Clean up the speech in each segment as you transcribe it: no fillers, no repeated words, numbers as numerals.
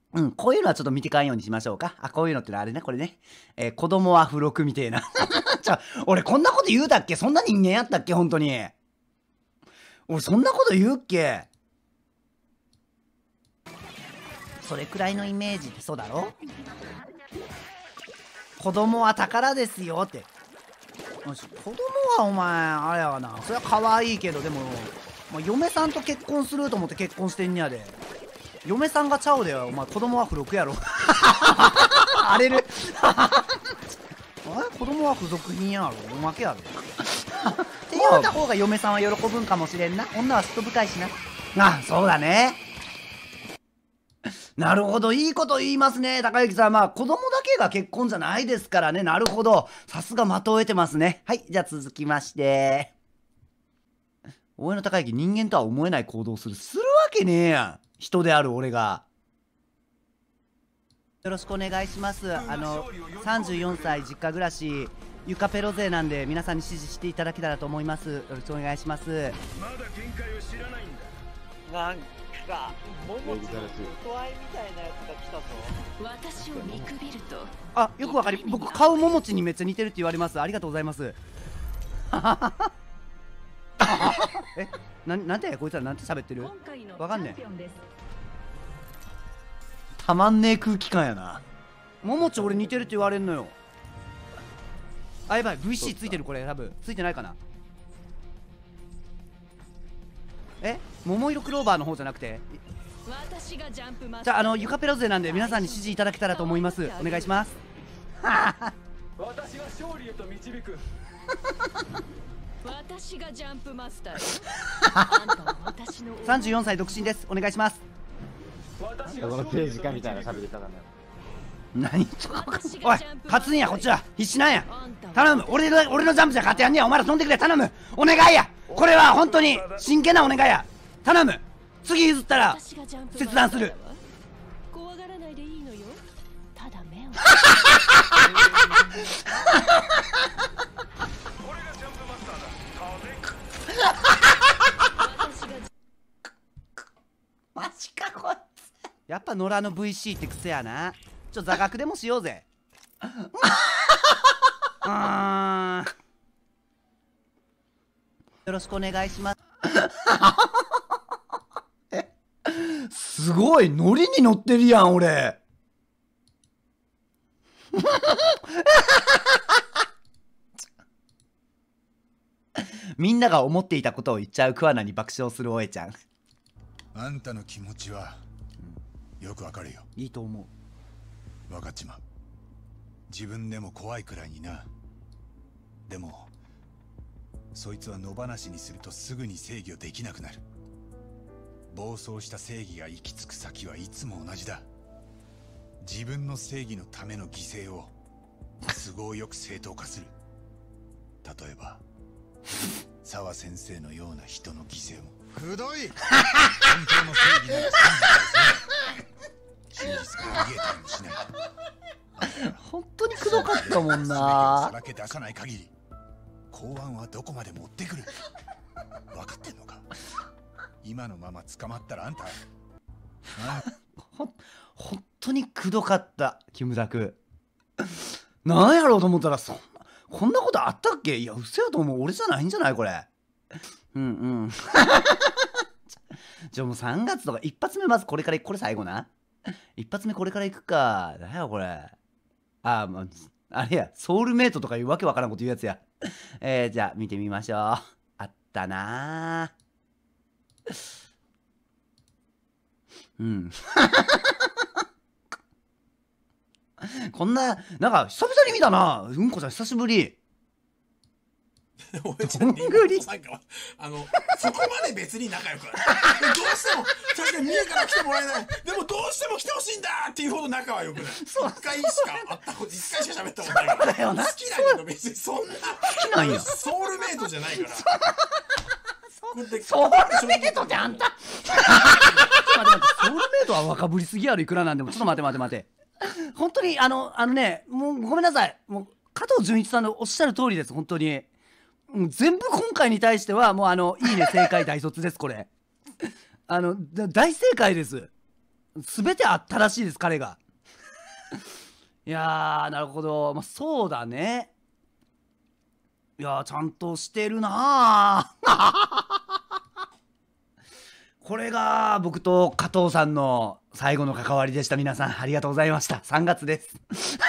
うん、こういうのはちょっと見てかんようにしましょうか。あ、こういうのってのはあれね、これね。子供は付録みてえな。俺こんなこと言うたっけ？そんな人間やったっけ？本当に。俺そんなこと言うっけ？それくらいのイメージってそうだろ？子供は宝ですよって。子供はお前あれやわな、それは可愛いけど、でも、まあ、嫁さんと結婚すると思って結婚してんにやで。嫁さんがちゃうでよ、お前子供は付録やろ。荒れる。子供は付属品やろ、おまけやろ。って言うた方が嫁さんは喜ぶんかもしれんな。女はすっと深いしな。あ、そうだね。なるほど、いいこと言いますね、高之さん。まあ子供だけが結婚じゃないですからね。なるほど、さすが的を得てますね。はい、じゃあ続きまして、大江の高之、人間とは思えない行動をするわけねえやん、人である俺が。よろしくお願いします。34歳実家暮らしゆかペロ勢なんで、皆さんに支持していただけたらと思います。よろしくお願いします。 まだ限界を知らないんだ。 なんか桃地の断いみたいなやつが来たぞ。 私を見くびると、 あ、よくわかり、僕顔ももちにめっちゃ似てるって言われます。ありがとうございます。なんてこいつらなんて喋ってる？わかんねえ。たまんねえ空気感やな。ももち俺似てるって言われんのよ。あ、やばい、 VC ついてる。これ多分ついてないかな。桃色クローバーの方じゃなくて、じゃあゆかペロ勢なんで皆さんに支持いただけたらと思います。お願いします。 私は勝利へと導く。 私がジャンプマスター。あんたは私の 34歳独身です。お願いします。 ここの政治家みたいな喋り方だよ。 何おい、勝つんや、こっちは必死なんや。頼む、俺のジャンプじゃ勝てやんねや。お前ら飛んでくれ、頼む、お願いや。これは本当に真剣なお願いや。頼む、次譲ったら切断する。 怖がらないでいいのよ。ただ目を。 俺がジャンプマスターだ。 マジかこいつ。やっぱ野良の VC って癖やな。座学でもしようぜ。よろしくお願いします。すごいノリに乗ってるやん俺。みんなが思っていたことを言っちゃう桑名に爆笑するおえちゃん。 あんたの気持ちはよくわかるよ。 いいと思う。 分かっちまう。自分でも怖いくらいにな。でもそいつは野放しにするとすぐに制御できなくなる。暴走した正義が行き着く先はいつも同じだ。自分の正義のための犠牲を都合よく正当化する。例えば沢先生のような人の犠牲もくどい。本当の正義なら真実が見えたりもしない。 本当にくどかったもんな。 さらけ出さない限り公安はどこまで持ってくる。分かってんのか。今のまま捕まったらあんた本当にくどかったキムタク。なんやろうと思ったらこんなことあったっけ。いや嘘やと思う。俺じゃないんじゃないこれ。うんうん。じゃあもう3月とか一発目まずこれからこれ最後な。一発目これからいくか。だよこれ。あ、まあ、あれや、ソウルメイトとかいうわけわからんこと言うやつや。じゃあ見てみましょう。あったなうん。こんな、なんか久々に見たな。うんこちゃん久しぶり。 俺ちゃんって今なんかそこまで別に仲良くはない。どうしても確かに三重から来てもらえない。でもどうしても来てほしいんだっていうほど仲は良くない。一回しか会ったこと一回しか喋ったことないから。 だよな。 好きだけど別にそんな好きなんや。 ソウルメイトじゃないから。 ソウルメイトってあんた。待ってソウルメイトは若ぶりすぎやろいくらなんでも。ちょっと待って本当にね、もうごめんなさい。もう加藤純一さんのおっしゃる通りです。本当に全部今回に対してはもういいね正解大卒ですこれ。大正解です。 全てあったらしいです、彼が。いやー、なるほど。まあ、そうだね。いやー、ちゃんとしてるなー。これが僕と加藤さんの最後の関わりでした。皆さんありがとうございました。3月です。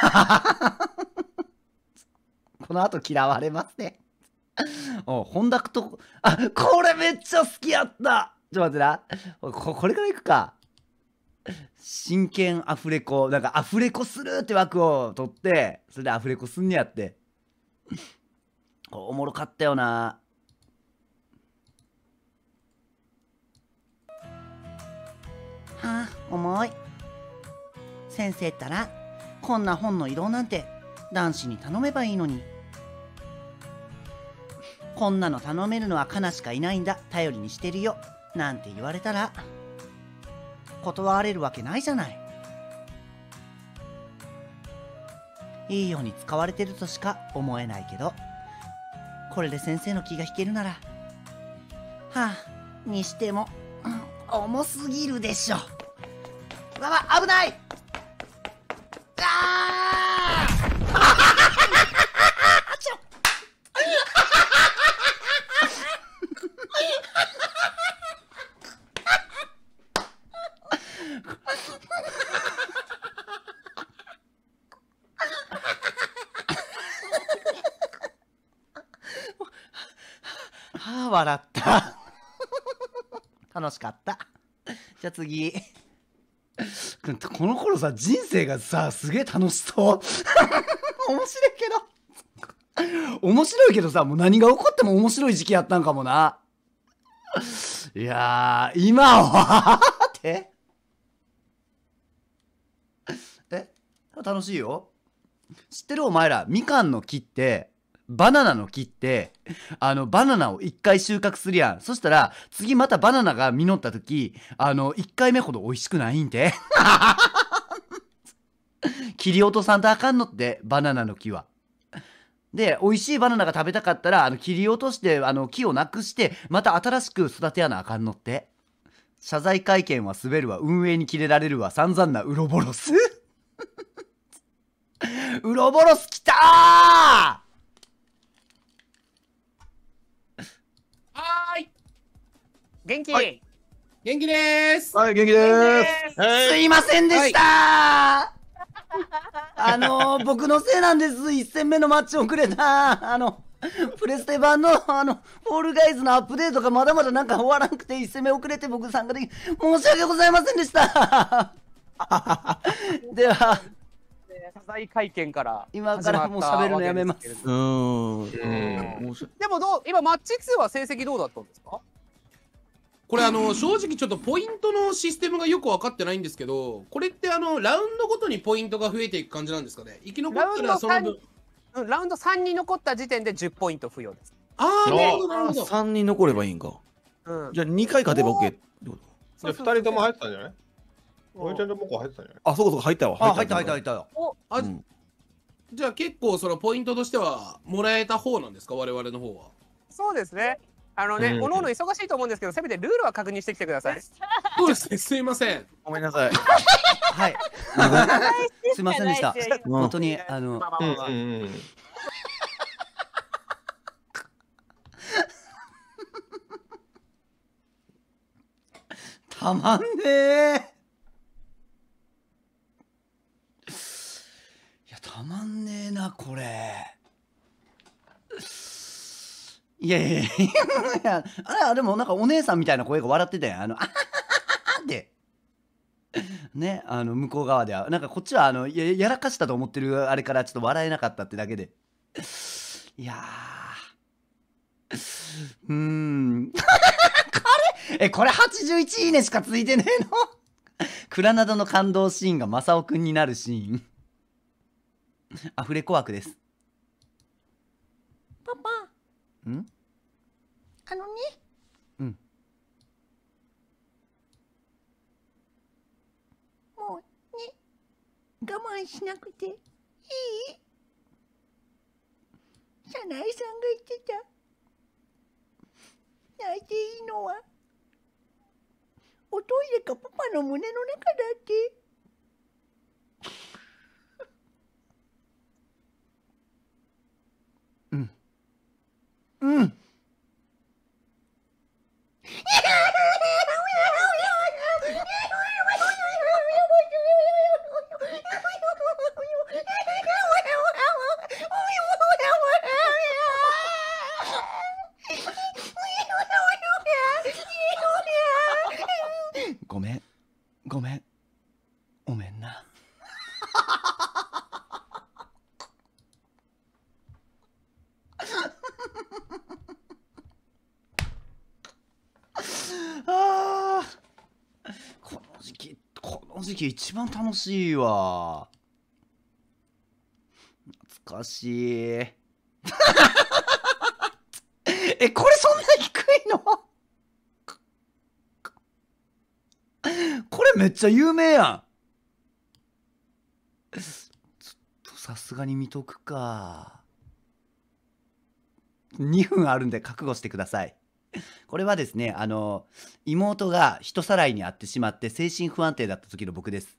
この後嫌われますね。本田と、これめっちゃ好きやった。ちょっと待ってな。これからいくか。真剣アフレコ。なんかアフレコするって枠を取って、それでアフレコすんねやって。おもろかったよな。はあ、重い。先生ったら、こんな本の移動なんて男子に頼めばいいのに。こんなの頼めるのはカナしかいないんだ、頼りにしてるよなんて言われたら断れるわけないじゃない。いいように使われてるとしか思えないけど、これで先生の気が引けるなら、はあ、にしても、重すぎるでしょ。わわ、危ない。笑った楽しかった。じゃあ次。この頃さ、人生がさ、すげえ楽しそう面白いけど面白いけどさ、もう何が起こっても面白い時期やったんかもな。いやー、今はって楽しいよ。知ってる？お前ら、みかんの木ってバナナの木って、バナナを1回収穫するやん。そしたら、次またバナナが実った時、1回目ほど美味しくないんで。切り落とさんとあかんのって、バナナの木は。で、美味しいバナナが食べたかったら、切り落として、木をなくして、また新しく育てやなあかんのって。謝罪会見は滑るわ、運営にキレられるわ、散々なウロボロス。ウロボロスきたー。 元気、 はい、元気でーす。 はい、元気でーす。 すいませんでしたー、僕のせいなんです。1戦目のマッチ遅れた。プレステ版の、フォールガイズのアップデートがまだまだなんか終わらなくて、1戦目遅れて僕参加でき、申し訳ございませんでした。では、 謝罪会見から今からもう喋るのやめます。 でも今マッチ2は成績どうだったんですか？ これ正直ちょっとポイントのシステムがよく分かってないんですけど、これってラウンドごとにポイントが増えていく感じなんですかね。生き残ったらその分ラウンド3に残った時点で10ポイント付与です。 ああ、なるほどなるほど。 3人残ればいいんか。じゃあ2回勝てば OK ってこと？ で2人とも入ってたんじゃない？おいちゃんと僕は入ってたんじゃない？ あ、そうかそうか、入ったわ。 入ったよ。 じゃあ結構そのポイントとしてはもらえた方なんですか、我々の方は。 そうですね。おのおの忙しいと思うんですけど、せめてルールは確認してきてください。 そうですね、すいません。 ごめんなさい。 はい。すいませんでした。本当にたまんねえ。いや、たまんねえなこれ。いやあれでもなんかお姉さんみたいな声が笑ってたやん。あはははってね、向こう側ではなんかこっちはやらかしたと思ってるあれからちょっと笑えなかったってだけで。いやーこれ81いいねしかついてねえの。クラナドの感動シーンがマサオくんになるシーン。アフレコ枠です。パパん？うん。もうね、我慢しなくていい？社内さんが言ってた。泣いていいのはおトイレかパパの胸の中だって。うん。うん。ごめん、ごめん、おめんな。あー、この時期一番楽しいわ。懐かしい。これそんな低いの？これめっちゃ有名やん。ちょっとさすがに見とくか。2分あるんで覚悟してください。これはですね、妹が人さらいに遭ってしまって精神不安定だった時の僕です。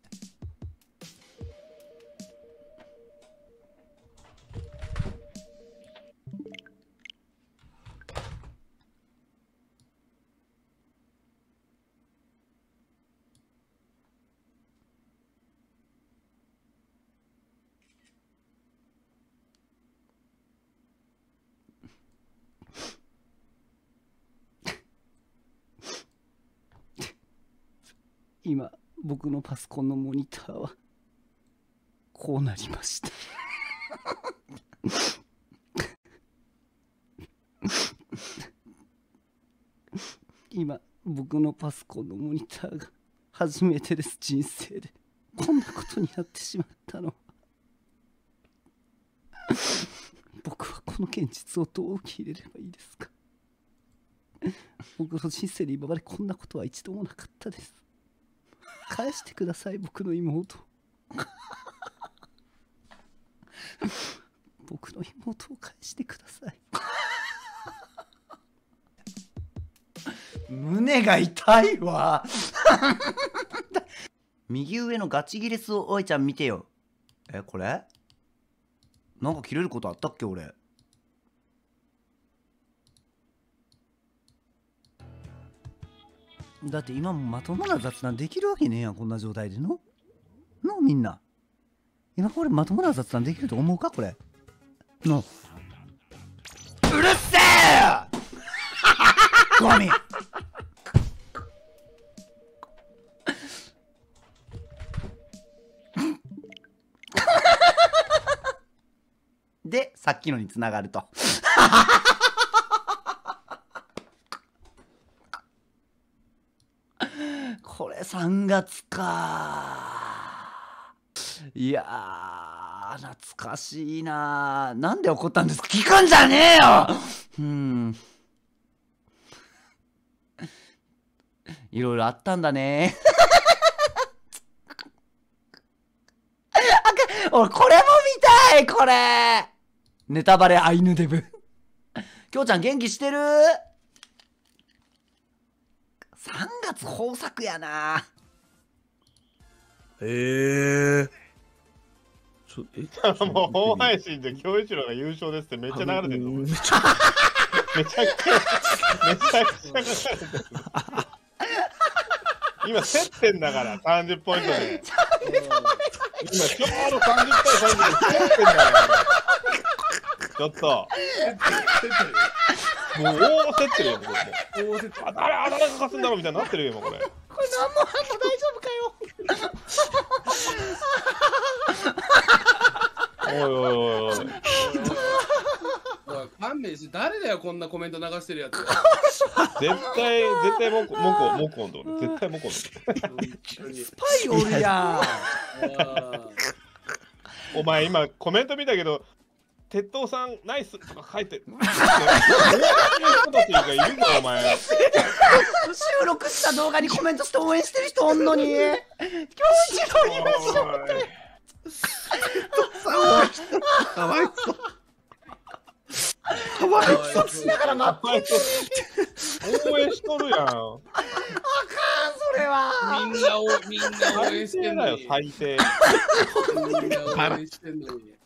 今僕のパソコンのモニターはこうなりました今僕のパソコンのモニターが初めてです。人生でこんなことになってしまったの。僕はこの現実をどう受け入れればいいですか。僕の人生で今までこんなことは一度もなかったです。返してください、僕の妹。僕の妹を返してください。胸が痛いわ。右上のガチギレスをおいちゃん見てよ。これなんか切れることあったっけ俺。だって今もまともな雑談できるわけねえやん、こんな状態でのみんな。今これまともな雑談できると思うかこれの。うるせえゴミでさっきのにつながると。これ3月か。いやー懐かしいな。なんで怒ったんですか。聞くんじゃねえよ。いろいろあったんだね。俺これも見たい。これネタバレアイヌデブ。きょうちゃん元気してる？3月豊作やな。 もう大配信で京一郎が優勝ですってめっちゃ流れてるの。めちゃくちゃ流れてる。今競ってんだから30ポイントで。今ちょうど30対30で競ってんだから。ちょっと。もう大競ってるよ、これ。あ誰が勝つんだろうみたいになってるよ、これ。 これ何もあんの大丈夫かよ。 おいおいおいおい。 勘弁して、誰だよこんなコメント流してるやつ。 絶対モコンと俺絶対モコンと。 スパイおるやん。お前今コメント見たけど。鉄塔さんナイスとか書いてる。人たちがいるんだお前。 収録した動画にコメントして応援してる人おんのに。今日一度にましょうって。 かわいそう。 かわいそうしながら待って。 応援しとるやん。 あかん。 わ。 みんな応援してんのに。 最低。 みんな応援してんのに。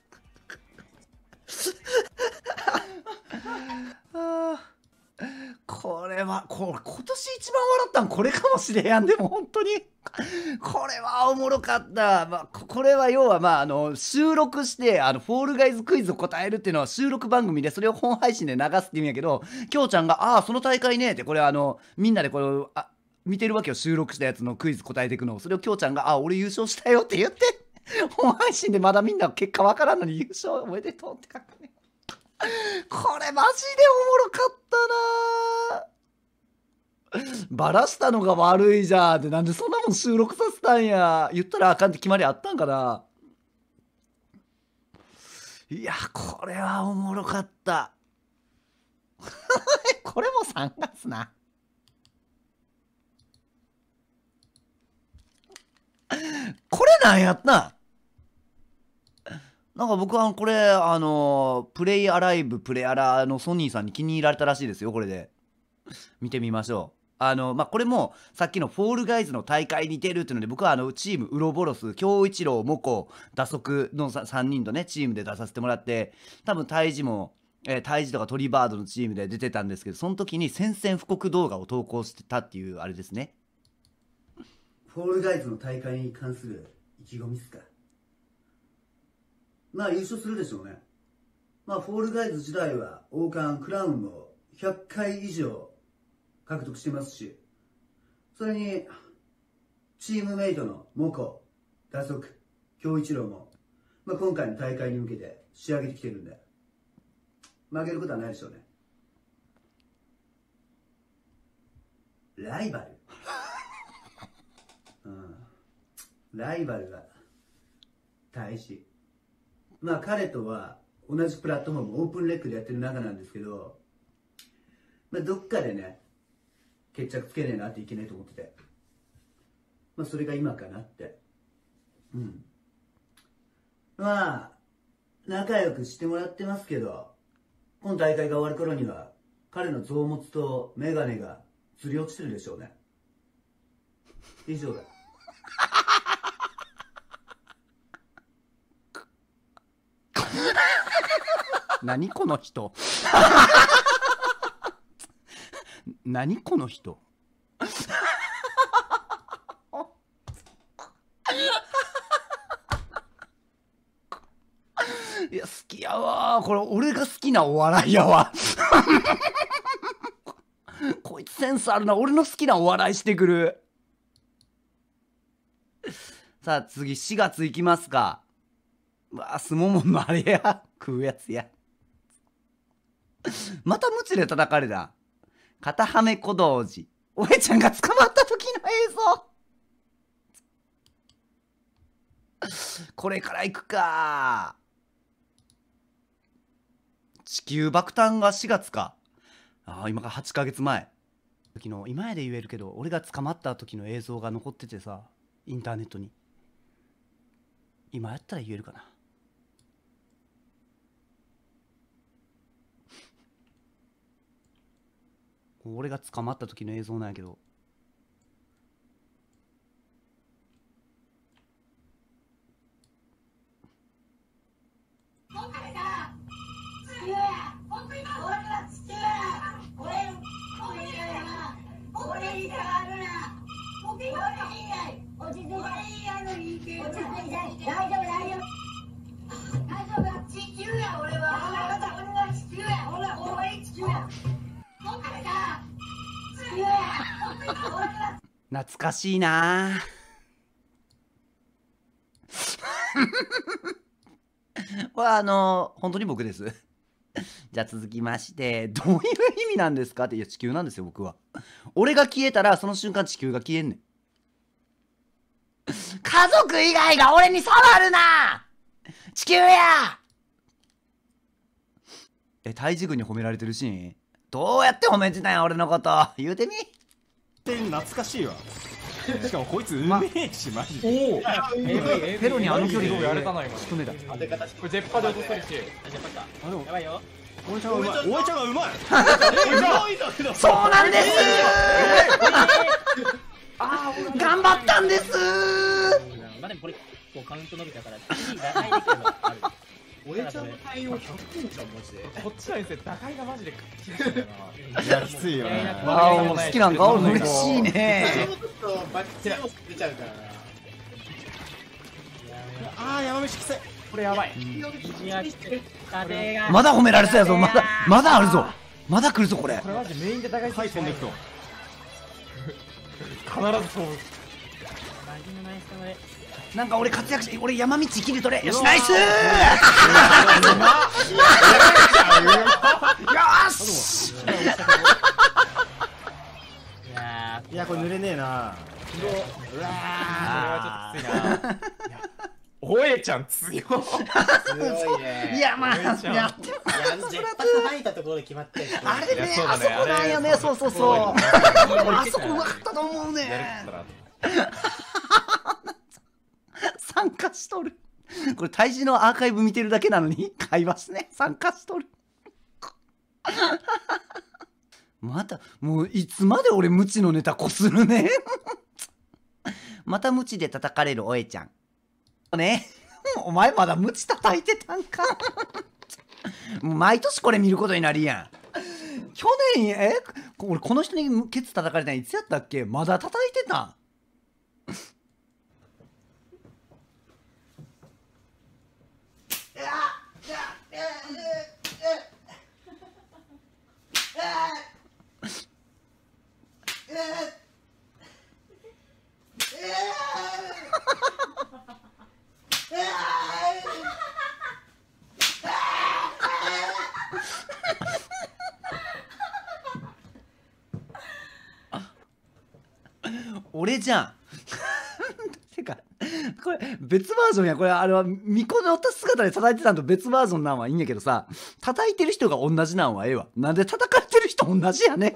これは今年一番笑ったんこれかもしれんやん。でも本当にこれはおもろかった。これは要は収録してフォールガイズクイズを答えるっていうのは収録番組でそれを本配信で流すって言うんやけど、きょうちゃんが「ああその大会ね」ってこれみんなでこれ見てるわけよ。収録したやつのクイズ答えていくのを、それをきょうちゃんが「ああ俺優勝したよ」って言って本配信でまだみんな結果わからんのに優勝おめでとうって書くね。これマジでおもろかったな。バラしたのが悪いじゃんって、なんでそんなもん収録させたんや。言ったらあかんって決まりあったんかな。いやこれはおもろかったこれも3月な。これなんやったん。なんか僕はこれプレイアライブプレアラのソニーさんに気に入られたらしいですよ。これで見てみましょう。これもさっきのフォールガイズの大会に出るっていうので、僕はチームウロボロス、京一郎、モコ、打足の3人とねチームで出させてもらって、多分タイジもタイジとかトリバードのチームで出てたんですけど、その時に宣戦布告動画を投稿してたっていうあれですね。 フォールガイズの大会に関する意気込みっすか。まあ優勝するでしょうね。まあフォールガイズ時代は王冠クラウンも100回以上獲得してますし、それにチームメイトのモコ、打足、京一郎も、まあ、今回の大会に向けて仕上げてきてるんで負けることはないでしょうね。ライバルライバルが大事。まあ彼とは同じプラットフォームオープンレックでやってる中なんですけど、まあ、どっかでね決着つけねえなっていけないと思ってて、まあそれが今かなって。まあ仲良くしてもらってますけど、今大会が終わる頃には彼の臓物とメガネがずり落ちてるでしょうね。以上だ。 何この人何この人いや好きやわ。これ俺が好きなお笑いやわこいつセンスあるな。俺の好きなお笑いしてくる。さあ次4月いきますか。すももんのあれや食うやつやまたムチで叩かれた。片はめ小道寺、おえちゃんが捕まった時の映像これから行くか。地球爆誕が4月か。今から8ヶ月前。昨日今やで言えるけど、俺が捕まった時の映像が残っててさ、インターネットに。今やったら言えるかな。俺が捕まった時の映像なんやけど、懐かしいなこれ本当に僕ですじゃあ続きまして、どういう意味なんですかって。いや地球なんですよ僕は。俺が消えたらその瞬間地球が消えんねん。家族以外が俺に触るな地球や。胎児軍に褒められてるシーンどうやって褒めてたんや俺のこと。言うてみ。 懐かしいわ。しかもこいつうめえしマジで。おお。 ペロにあの距離やれたな今。 仕留めた。 これ絶波で落とせるし。あでもやばいよ。大江ちゃんがうまい。大江ちゃんがうまい。 そうなんです頑張ったんです。 まあでもこれこうカウント伸びたから次打開できればある。 俺ちゃんの対応100点じゃんマジで。 こっちはですね、打開がマジで厳しいんだよな。 いやきついよね。ああ好きなんか嬉しいね。 バッチリ出ちゃうからな。 ああ山飯きつい。これやばい。 まだ褒められそうやぞ。まだあるぞ。まだ来るぞこれ。 これマジメインで打開飛んでいくと。必ず飛ぶ。 なんか俺活躍して、俺山道切り取れ。よしナイスー。よし。 いやこれ濡れねえな。うわー、これはちょっときついな。おえちゃん強い。 強いね。 いやまあやってジェット吐いたところで決まってる。 あれね、あそこなんよね。そうそうそう。あそこうまかったと思うね。参加しとる。これ胎児のアーカイブ見てるだけなのに会話しね。参加しとる。またもういつまで俺無知のネタこするね。また無知で叩かれるおえちゃんね。お前まだ無知叩いてたんか。もう毎年これ見ることになるやん。去年俺この人にケツ叩かれたのいつやったっけ。まだ叩いてたん。俺じゃん。てかこれ別バージョンや。これあれは巫女乗った姿で叩いてたんと別バージョンなんはいいんやけどさ、叩いてる人が同じなんはええわ。なんで叩かれてる人同じやねん。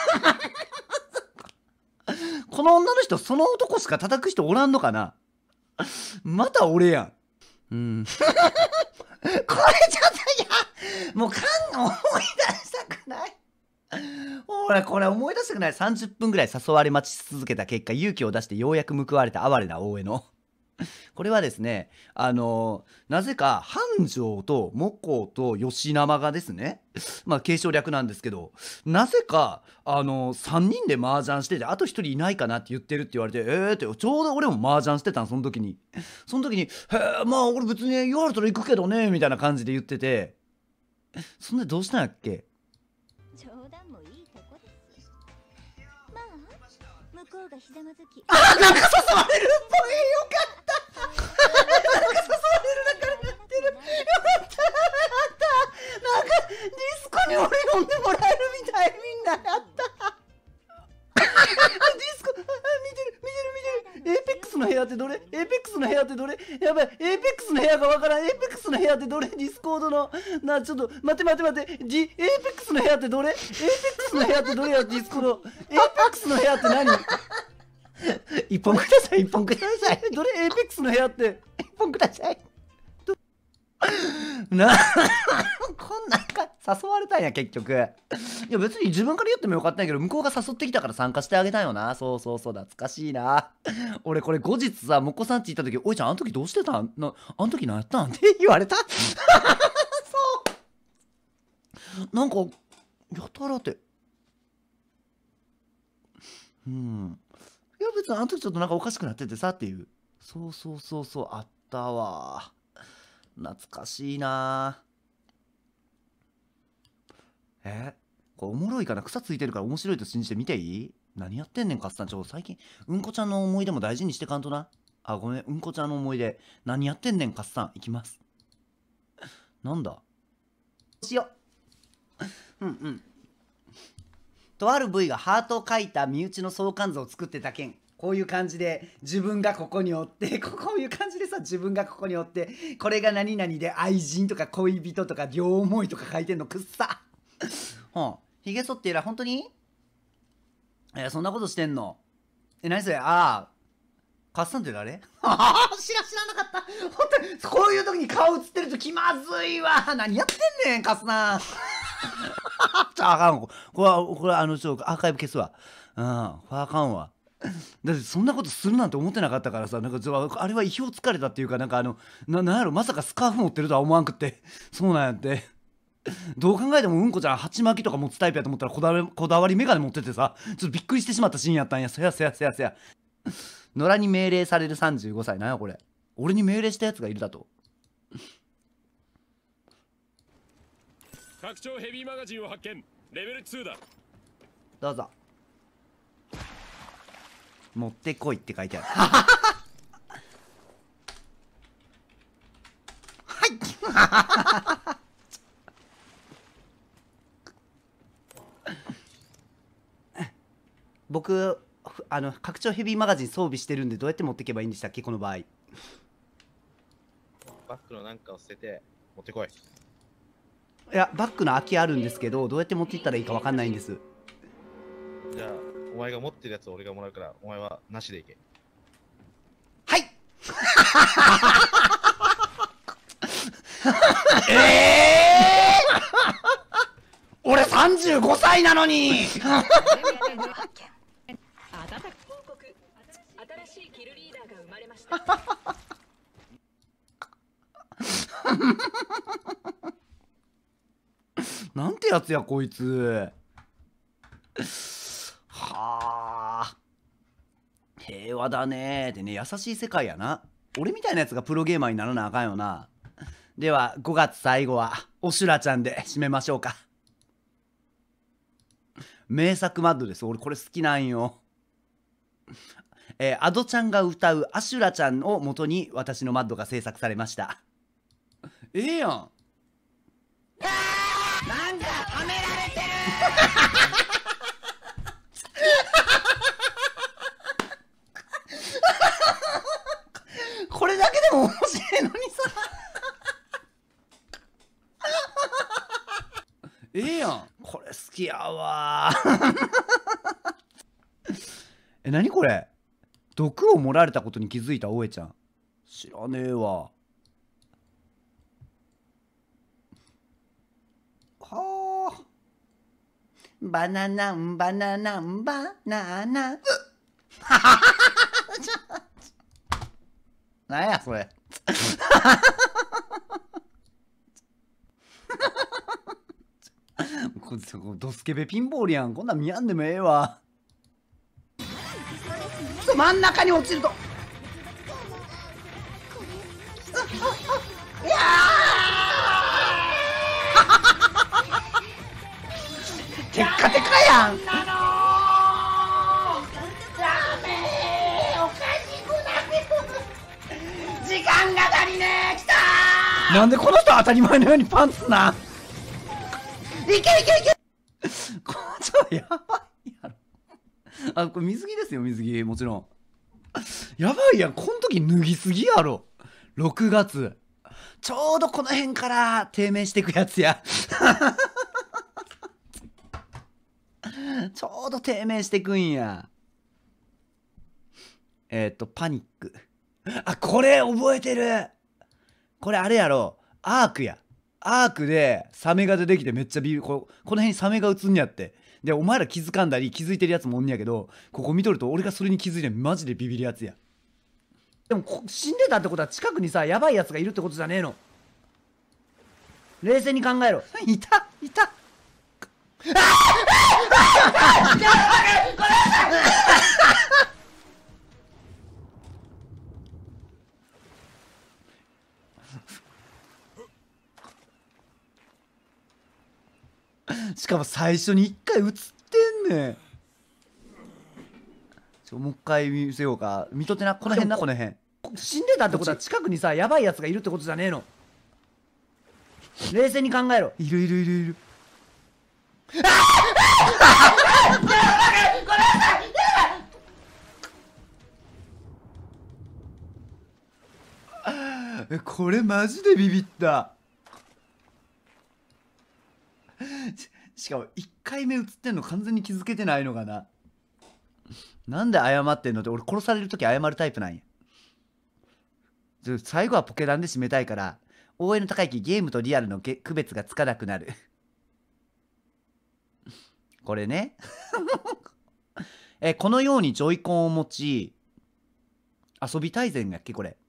この女の人その男しか叩く人おらんのかな。また俺やん。これちょっといやもう思い出したくない。俺これ思い出したくない。30分ぐらい誘われ待ちし続けた結果勇気を出してようやく報われた哀れな大江の。これはですねなぜか繁盛とモコと吉生がですね、まあ継承略なんですけど、なぜか3人で麻雀しててあと1人いないかなって言ってるって言われてってちょうど俺も麻雀してたん。その時に「へえまあ俺別に言われたら行くけどね」みたいな感じで言ってて、そんでどうしたんやっけ。 冗談もいいとこです。まあ向こうがひざまずき。 なんか誘われるっぽい。よかった。なんか誘われる中になってる。よかったなんかディスコに俺呼んでもらえるみたい。みんなやったディスコ見てる。エーペックスの部屋ってどれ。エーペックスの部屋ってどれ。やばいエーペックスの部屋がわからん。エーペックスの部屋ってどれ。ディスコードのちょっと待ってエーペックスの部屋ってどれ。エーペックスの部屋ってどれや。ディスコのエーペックスの部屋って何。一本ください。どれ。エーペックスの部屋って一本ください。こんなんか誘われたんや結局。いや別に自分から言ってもよかったんやけど、向こうが誘ってきたから参加してあげたんよな。そう懐かしいな。俺これ後日さもっこさんち行った時「おいちゃんあの時どうしてたんあの時何やったん?」って言われた。そうなんかやたらって。いや別にあの時ちょっとなんかおかしくなっててさっていう。そうあったわ。懐かしいな。これおもろいかな。草ついてるから面白いと信じて見ていい。何やってんねんカッサン。最近うんこちゃんの思い出も大事にしてかんとな。あごめんうんこちゃんの思い出何やってんねんカッサン。いきます。なんだしよとある部位がハートを描いた身内の相関図を作ってた件。こういう感じで自分がここにおってこういう感じでさ自分がここにおってこれが何々で愛人とか恋人とか両思いとか書いてんのくっさ。ひげ剃っていら本当にそんなことしてんの。何それ。カッサンって誰。知らなかった。本当にこういう時に顔映ってると気まずいわ。何やってんねんカッサン。あかんこれアーカイブ消すわ。これあかんわ。 だってそんなことするなんて思ってなかったからさ、なんかあれは意表つかれたっていうか、なんかなんやろ、まさかスカーフ持ってるとは思わんくって、そうなんやって。どう考えてもうんこちゃん鉢巻きとか持つタイプやと思ったらこだわりメガネ持っててさ、ちょっとびっくりしてしまったシーンやったんや。そや。野良に命令される35歳。なんやこれ。俺に命令したやつがいるだと。 拡張ヘビーマガジンを発見。レベル2だ。 どうぞ。持ってこいって書いてある。はい。僕拡張ヘビーマガジン装備してるんで、どうやって持っていけばいいんでしたっけ、この場合。 バッグのなんかを捨てて持ってこい。 いや、バッグの空きあるんですけど、どうやって持っていったらいいか分かんないんです。 じゃあお前が持ってるやつを俺がもらうから、お前はなしでいけ。 はい。俺35歳なのに。 新しいキルリーダーが生まれました。 なんてやつやこいつ。はあ、平和だねーってね、優しい世界やな。俺みたいなやつがプロゲーマーにならなあかんよな。では5月最後はおしゅらちゃんで締めましょうか。名作マッドです。俺これ好きなんよ。アドちゃんが歌うアシュラちゃんを元に私のマッドが制作されました。ええやん。なんかはめられてる。これだけでも面白いのにさ。ええやん。これ好きやわ。何これ。毒を盛られたことに気づいたおえちゃん。知らねえわ。はあ。バナナンバナナンバナナ。なんやそれ。ドスケベピンボールやん。こんなん見やんでもええわ。真ん中に落ちると。いやテッカテカやん。時間が足りねえ。きたー。なんでこの人当たり前のようにパンツな。いけいけいけ。この人やばいやろ。あ、これ水着ですよ、水着。もちろん。やばいやん。この時脱ぎすぎやろ。6月。ちょうどこの辺から低迷していくやつや。ちょうど低迷していくんや。パニック。あ、これ覚えてる。これあれやろ。アークや。アークでサメが出てきてめっちゃビビる。この辺にサメが映んねやって。で、お前ら気づかんだり気づいてるやつもおんねやけど、ここ見とると俺がそれに気づいてマジでビビるやつや。でも死んでたってことは近くにさ、やばいやつがいるってことじゃねえの。冷静に考えろ。いたいた。しかも最初に一回映ってんねん。もう一回見せようか。見とってな。この辺な、この辺。死んでたってことは近くにさ、やばいやつがいるってことじゃねえの。冷静に考えろ。いるいるいるいる。これマジでビビった。しかも1回目映ってんの完全に気づけてないのかな。なんで謝ってんのって。俺殺される時謝るタイプなんや。最後はポケダンで締めたいから、応援の高いゲームとリアルの区別がつかなくなる。これね。 このようにジョイコンを持ち、遊び大全やっけこれ。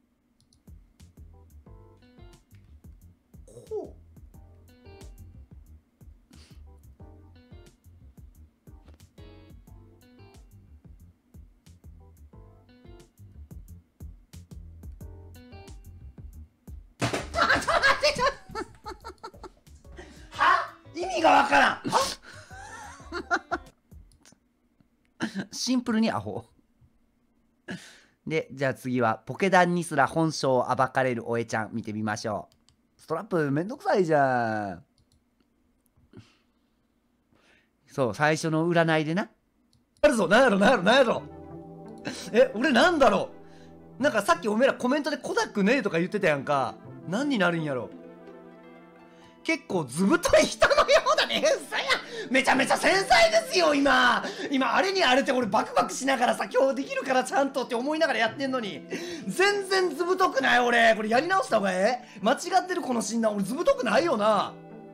意味がわからん。シンプルにアホ。で、じゃあ次はポケダンにすら本性を暴かれるおえちゃん見てみましょう。ストラップめんどくさいじゃん。そう、最初の占いでな。あるぞ、なんやろなんやろなんやろ。俺なんだろう。なんかさっきおめえらコメントでコダックねえとか言ってたやんか。何になるんやろ。結構ずぶとい人のようだね。うっさや。めちゃめちゃ繊細ですよ今あれにあれって俺バクバクしながらさ、今日できるからちゃんとって思いながらやってんのに全然ずぶとくない。俺これやり直した方が間違ってるこの診断。俺ずぶとくないよな。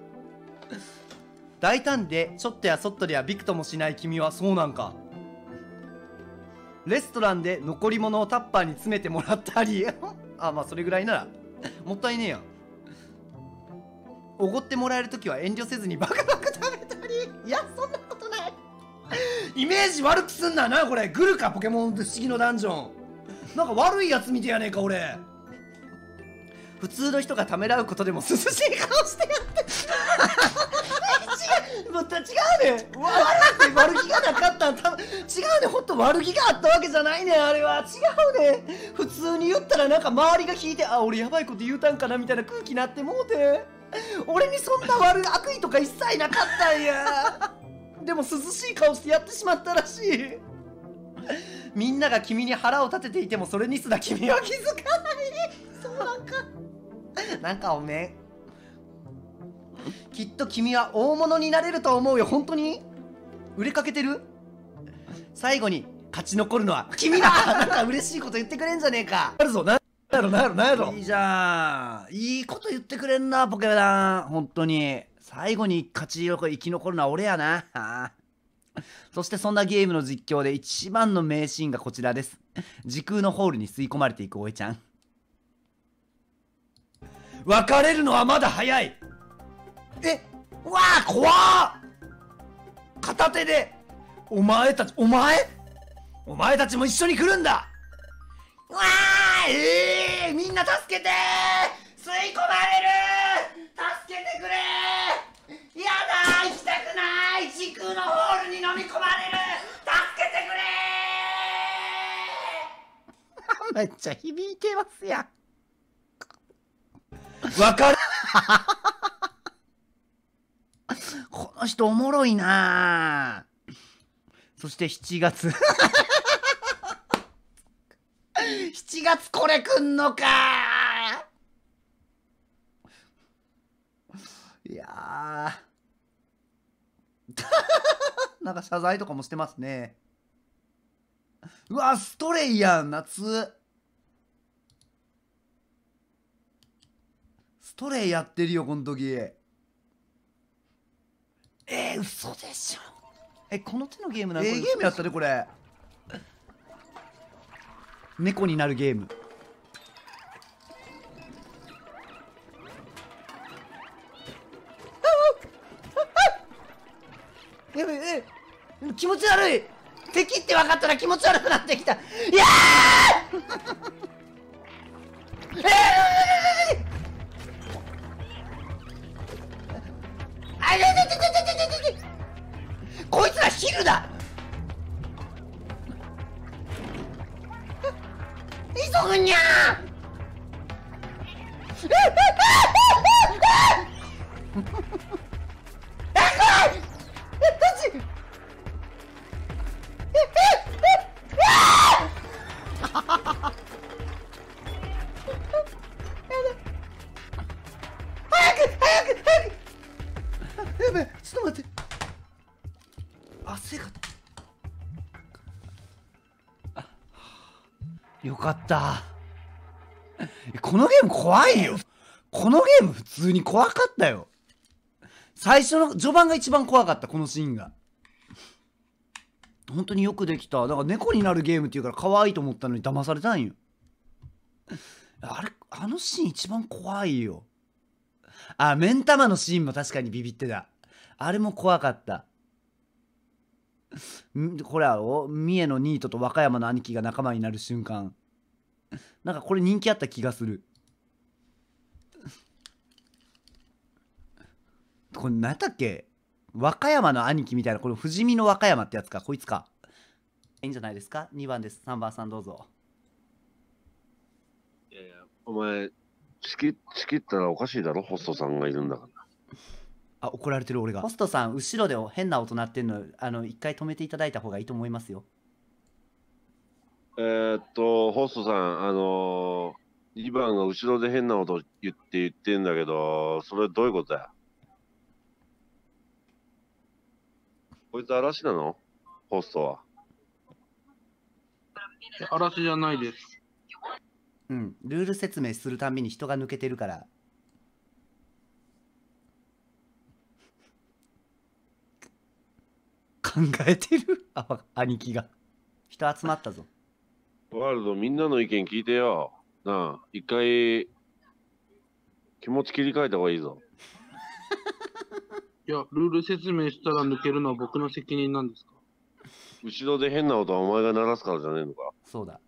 大胆でちょっとやそっとではびくともしない君はそうなんか。レストランで残り物をタッパーに詰めてもらったりあ、まあそれぐらいならもったいねえやん。おごってもらえるときは遠慮せずにバクバク食べたり。いやそんなことない。イメージ悪くすんな。なこれグルかポケモン不思議のダンジョン。なんか悪いやつみてやねえか俺。普通の人がためらうことでも涼しい顔してやって違う、もっと違うね。悪気がなかったん。違うね。ほんと悪気があったわけじゃないねあれは。違うね。普通に言ったらなんか周りが引いて、あ俺やばいこと言うたんかなみたいな空気になってもうて、俺にそんな悪意とか一切なかったんや。でも涼しい顔してやってしまったらしい。みんなが君に腹を立てていてもそれにすら君は気づかない。そうなんかなんかおめん、きっと君は大物になれると思うよ。本当に売れかけてる。最後に勝ち残るのは君だ。なんか嬉しいこと言ってくれんじゃねえか。あるぞ。なんやろなんやろなんやろ。いいじゃん。いいこと言ってくれんなポケダン。本当に最後に勝ち生き残るのは俺やな。そしてそんなゲームの実況で一番の名シーンがこちらです。時空のホールに吸い込まれていくおえちゃん。別れるのはまだ早い。うわー怖っ。片手でお前たちも一緒に来るんだ。うわーみんな助けてー。吸い込まれる。助けてくれー。やだー行きたくない。時空のホールに飲み込まれる。助けてくれー。めっちゃ響いてますやん。わかるこの人おもろいな。そして7月7月これくんのか。いやなんか謝罪とかもしてますね。うわストレイやん。夏ストレイやってるよこの時。嘘でしょ。この手のゲームなんかゲームやったねこれ。猫になるゲーム。やべ気持ち悪い。敵って分かったら気持ち悪くなってきた。いやこいつらヒルだ。急ぐにゃやべちょっと待って。汗がよかった。このゲーム怖いよ。このゲーム普通に怖かったよ。最初の序盤が一番怖かったこのシーンが。 本当によくできた。なんか猫になるゲームっていうから可愛いと思ったのに騙されたんよ。あれ、あのシーン一番怖いよ。あ、目ん玉のシーンも確かにビビってた。あれも怖かった。これは三重のニートと和歌山の兄貴が仲間になる瞬間。なんかこれ人気あった気がする。これ何だっけ、和歌山の兄貴みたいな、これ不死身の和歌山ってやつか、こいつか。いいんじゃないですか。2番です。3番さんどうぞ。 いやいや、お前、仕切ったらおかしいだろ、ホストさんがいるんだから。 あ、怒られてる俺が。ホストさん、後ろで変な音鳴ってんの、一回止めていただいた方がいいと思いますよ。 ホストさん、2番が後ろで変な音言ってんだけど、それどういうことだよ。こいつ嵐なの？ホストは。 嵐じゃないです。 うん、ルール説明するたびに人が抜けてるから。考えてる兄貴が。人集まったぞ。 ワールド、みんなの意見聞いてよ。なあ、一回、気持ち切り替えた方がいいぞ。 いや、ルール説明したら抜けるのは僕の責任なんですか？ 後ろで変な音はお前が鳴らすからじゃねえのか？ そうだ。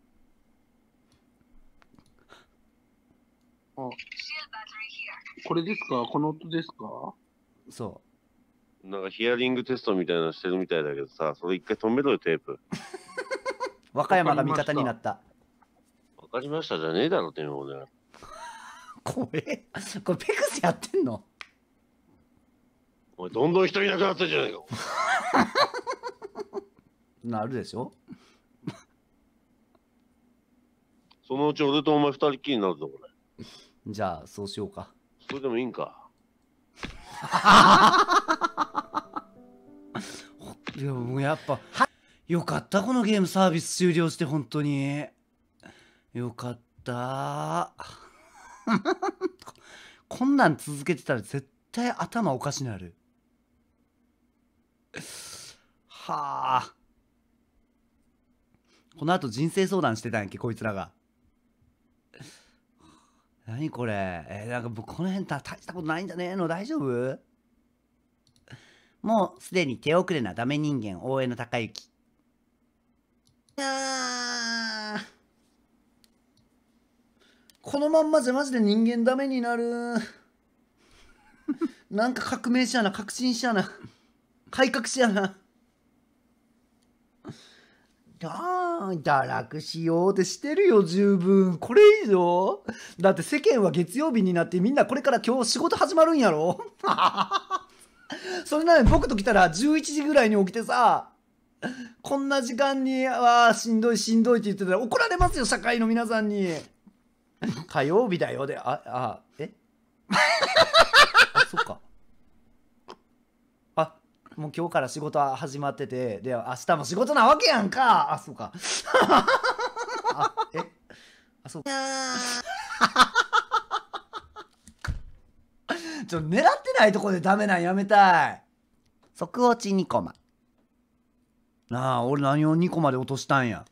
あ、これですか？この音ですか？ そう。 なんかヒアリングテストみたいなのしてるみたいだけどさ、それ一回止めろよ、テープ。 和歌山が味方になった。 わかりましたじゃねえだろ、てめえ俺。 これペクスやってんの？ お前どんどん人いなくなったじゃないか。 なるでしょ。 そのうち俺とお前二人っきりになるぞ、これ。 じゃあそうしようか。 それでもいいんか。 いやもうやっぱよかった、このゲームサービス終了して。本当によかったこんなん続けてたら絶対頭おかしなる。はあ、このあと人生相談してたんやっけこいつらが。何これ、なんか僕この辺大したことないんじゃねえの？大丈夫？もうすでに手遅れなダメ人間大江の孝之。いやこのまんまじゃマジで人間ダメになる。なんか革命者な、革新者な、改革者な。堕落しようってしてるよ十分。これ以上だって世間は月曜日になってみんなこれから今日仕事始まるんやろ。それなのに僕と来たら11時ぐらいに起きてさ、こんな時間にしんどいしんどいって言ってたら怒られますよ社会の皆さんに。火曜日だよで、あそっか。もう今日から仕事は始まってて、で明日も仕事なわけやんか。そうか。そうか。狙ってないとこでダメなんやめたい。即落ち2コマ。なあ、俺何を2コマで落としたんや。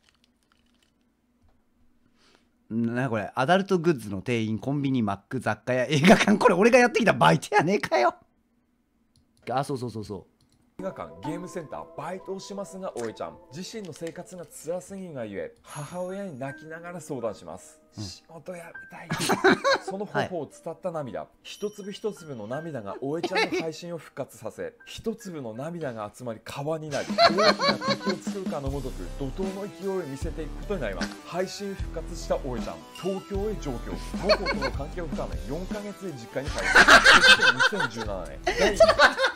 なにこれ、アダルトグッズの店員、コンビニ、マック、雑貨屋、映画館。これ俺がやってきたバイトやねえかよ。そうそうそうそう。 映画館、ゲームセンター、バイトをしますが、おえちゃん自身の生活が辛すぎがゆえ母親に泣きながら相談します、仕事やめたいその方法を伝った涙、一粒一粒の涙がおえちゃんの配信を復活させ、一粒の涙が集まり川になり、大きな滝を作るかのごとく怒涛の勢いを見せていくことになります。配信復活したおえちゃん、東京へ上京、母校との関係を深め4ヶ月で実家に帰り、そして2017年第1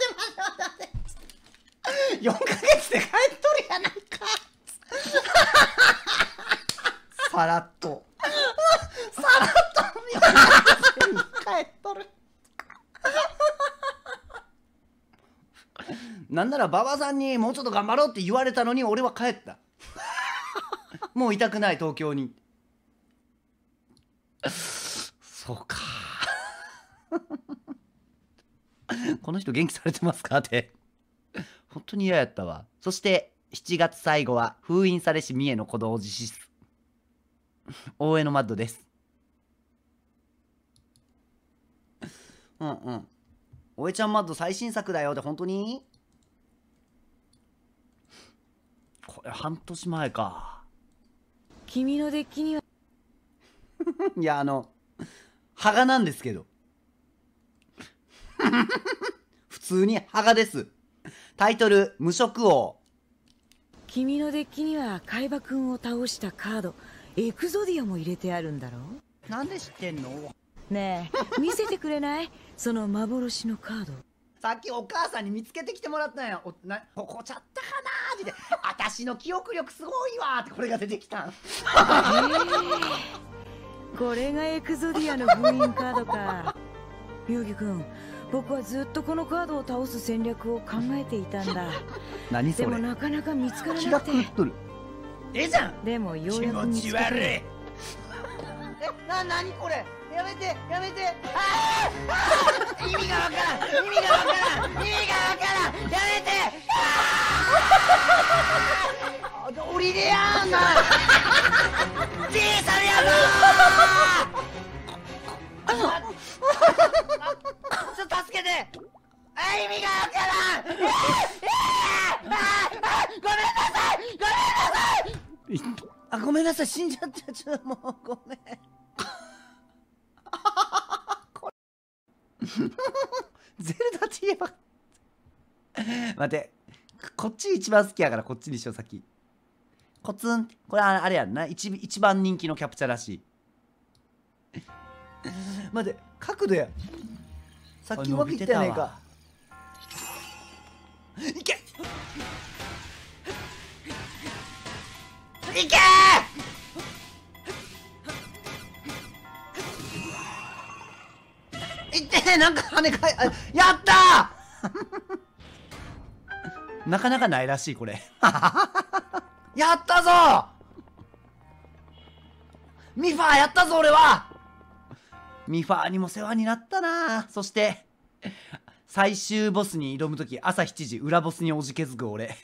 4ヶ月で帰っとるやないか。さらっとさらっと4ヶ月に帰っとる。なんなら馬場さんにもうちょっと頑張ろうって言われたのに俺は帰った。もういたくない東京に。そうか。この人元気されてますかって。本当に嫌やったわ。そして 7月最後は封印されし三重の鼓動を実施す。大江のマッドです。うんうん。大江ちゃんマッド最新作だよって本当に？これ半年前か。 君のデッキには。 いや羽賀なんですけど。普通に羽賀です。タイトル無色王。 君のデッキには海馬くんを倒したカードエクゾディアも入れてあるんだろう。 なんで知ってんの？ ねえ見せてくれない？その幻のカード。 さっきお母さんに見つけてきてもらったんや。ここちゃったかなーって私の記憶力すごいわーってこれが出てきたん。 これがエクゾディアの封印カードか。ゆうぎくん、僕はずっとこのカードを倒す戦略を考えていたんだ。 何それ？ でもなかなか見つからなくて。 ええじゃん。 でもようやく見つけた。 何これ？やめてやめて。意味がわからん意味がわからん意味がわからん。やめて。降りれやんな。T されやぞー。ちょっと助けて。意味がわからん。ごめんなさいごめんなさい。ごめんなさい死んじゃった。もうごめん。ゼルダって言えば待ってこっち一番好きやからこっちにしよう。先コツン。これあれやんな。一番人気のキャプチャーらしい。待って角度や。さっきうまくいったやねえか。いけいけいってなんか跳ね返やったーなかなかないらしいこれ。やったぞミファーやったぞ俺は。ミファーにも世話になったな。そして最終ボスに挑む時朝7時裏ボスにおじけづく俺。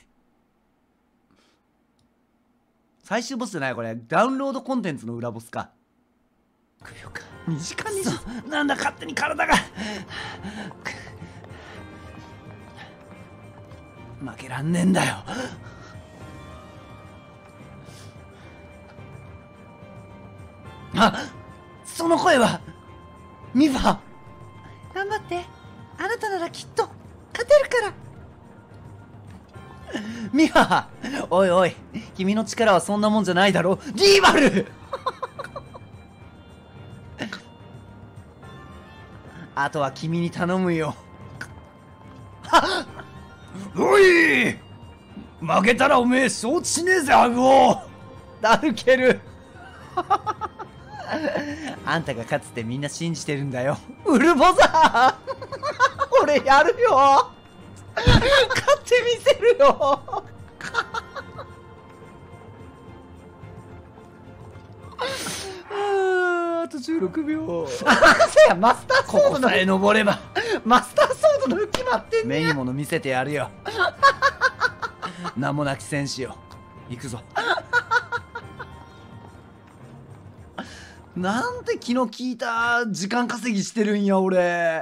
最終ボスじゃないこれ。ダウンロードコンテンツの裏ボスか。2時間20なんだ勝手に体が負けらんねえんだよ。あ、その声はミファ。頑張って、あなたならきっと勝てるから。ミファ、おいおい君の力はそんなもんじゃないだろ。リーバルあとは君に頼むよ。おい負けたらおめえ承知しねえぜアグオ。ダルケルあんたが勝つってみんな信じてるんだよ。ウルボザー俺やるよ勝ってみせるよあと16秒。せやマスターソードの絵登ればマスターソードの決まってんねや。目に物見せてやるよ。名もなき戦士よ行くぞ。なんて気の利いた時間稼ぎしてるんや俺。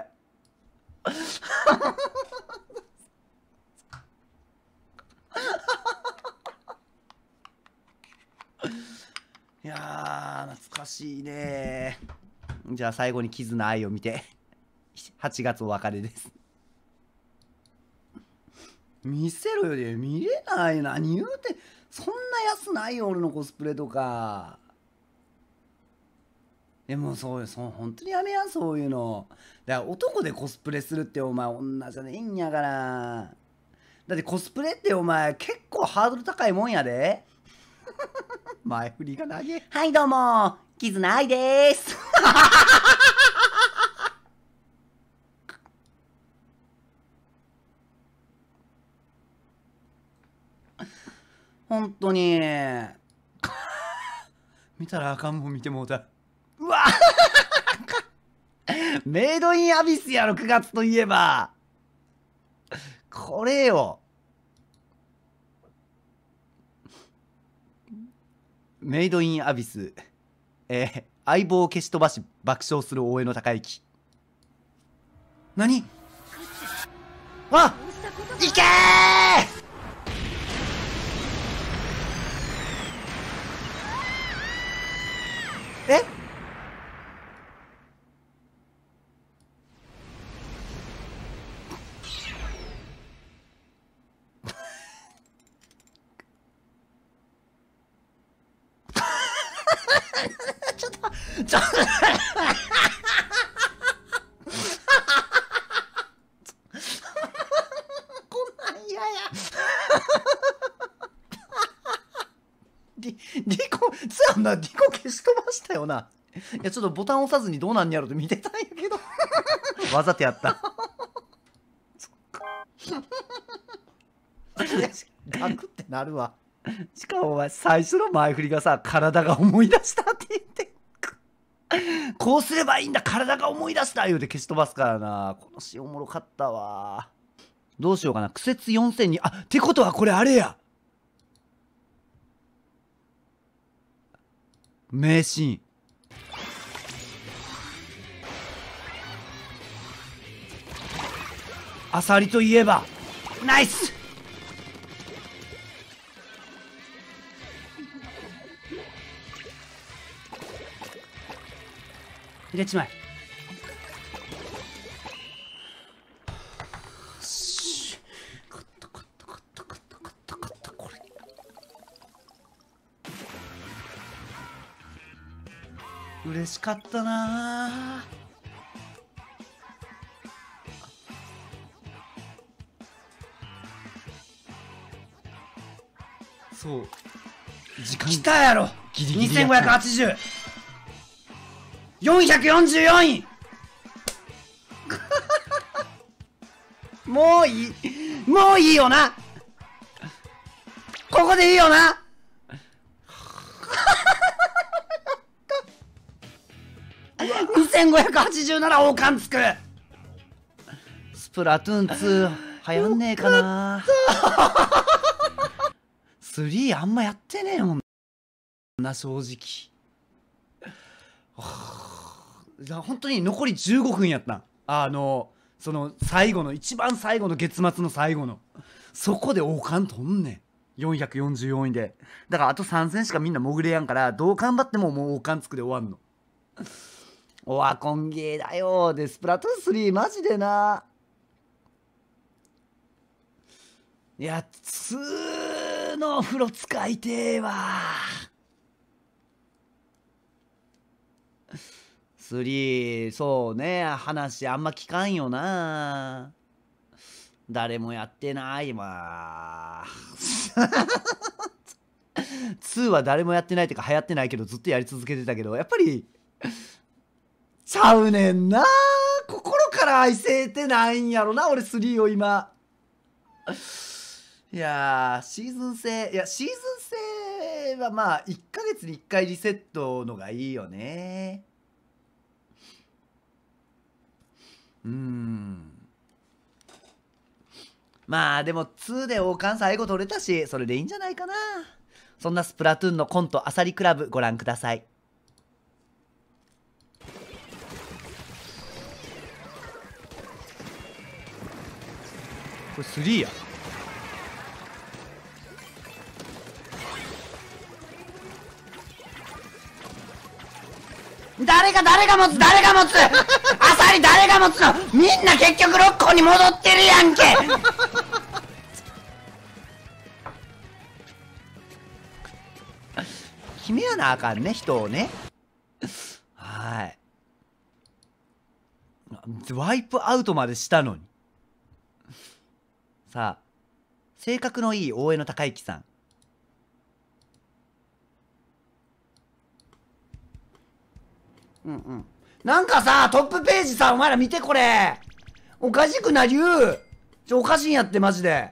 いやー懐かしいね。じゃあ最後にキズの愛を見て8月お別れです。見せろよ。で見れない。何言うてそんな安ないよ俺のコスプレとか。でもそう本当にやめやんそういうの。だから男でコスプレするってお前女じゃねえんやから。だってコスプレってお前結構ハードル高いもんやで。前振りが投げ。はいどうもキズナアイでーす。本当に見たらあかんもん見てもうた。うわメイドインアビスやろ9月といえばこれよ。 メイドインアビス、相棒を消し飛ばし爆笑する大江の高之。何？あ、いけー！え？ちょっとこんなん嫌や。リコ、つやんな、リコ消し飛ばしたよな。いや、ちょっとボタン押さずにどうなんやろと見てたんやけど。わざとやった。ガクってなるわ。しかもお前、最初の前振りがさ、体が思い出したって言って。こうすればいいんだ、体が思い出した言うて消し飛ばすからな。このシーンおもろかったわ。どうしようかな。苦節4000に、あ、ってことはこれあれや。名シーン。アサリといえば、ナイス！入れちまえ。カッタカッタカッタカッタカッタカッタ、これ嬉しかったな。そう、時間きたやろ。ギリギリ2580、444位。もういい、もういいよな。ここでいいよな。2587王冠つく。スプラトゥーン2流行んねえかな。3あんまやってねえもんな、正直。本当に残り15分やったん。その最後の、一番最後の月末の最後の、そこで王冠取んねん。444位で。だからあと3戦しかみんな潜れやんから、どう頑張ってももう王冠つくで終わんの。オワコンゲーだよ。で、スプラトゥーン3マジでな。いや、2のお風呂使いてえわ。3、そうね、話あんま聞かんよな。誰もやってないわ。2は誰もやってないっていうか流行ってないけどずっとやり続けてたけど、やっぱりちゃうねんな。心から愛せてないんやろな、俺3を今。いやー、シーズン制、いや、シーズン制はまあ1ヶ月に1回リセットのがいいよね。まあでも2で王冠最後取れたし、それでいいんじゃないかな。そんなスプラトゥーンのコントあさりクラブご覧ください。これ3や。誰が持つあさり誰が持つの。みんな結局6個に戻ってるやんけ。決めやなあかんね、人をね。はい。ワイプアウトまでしたのに。さあ、性格のいい大江の高之さん。なんかさ、トップページさ、お前ら見てこれ。おかしくなりゅう。おかしいんやって、マジで。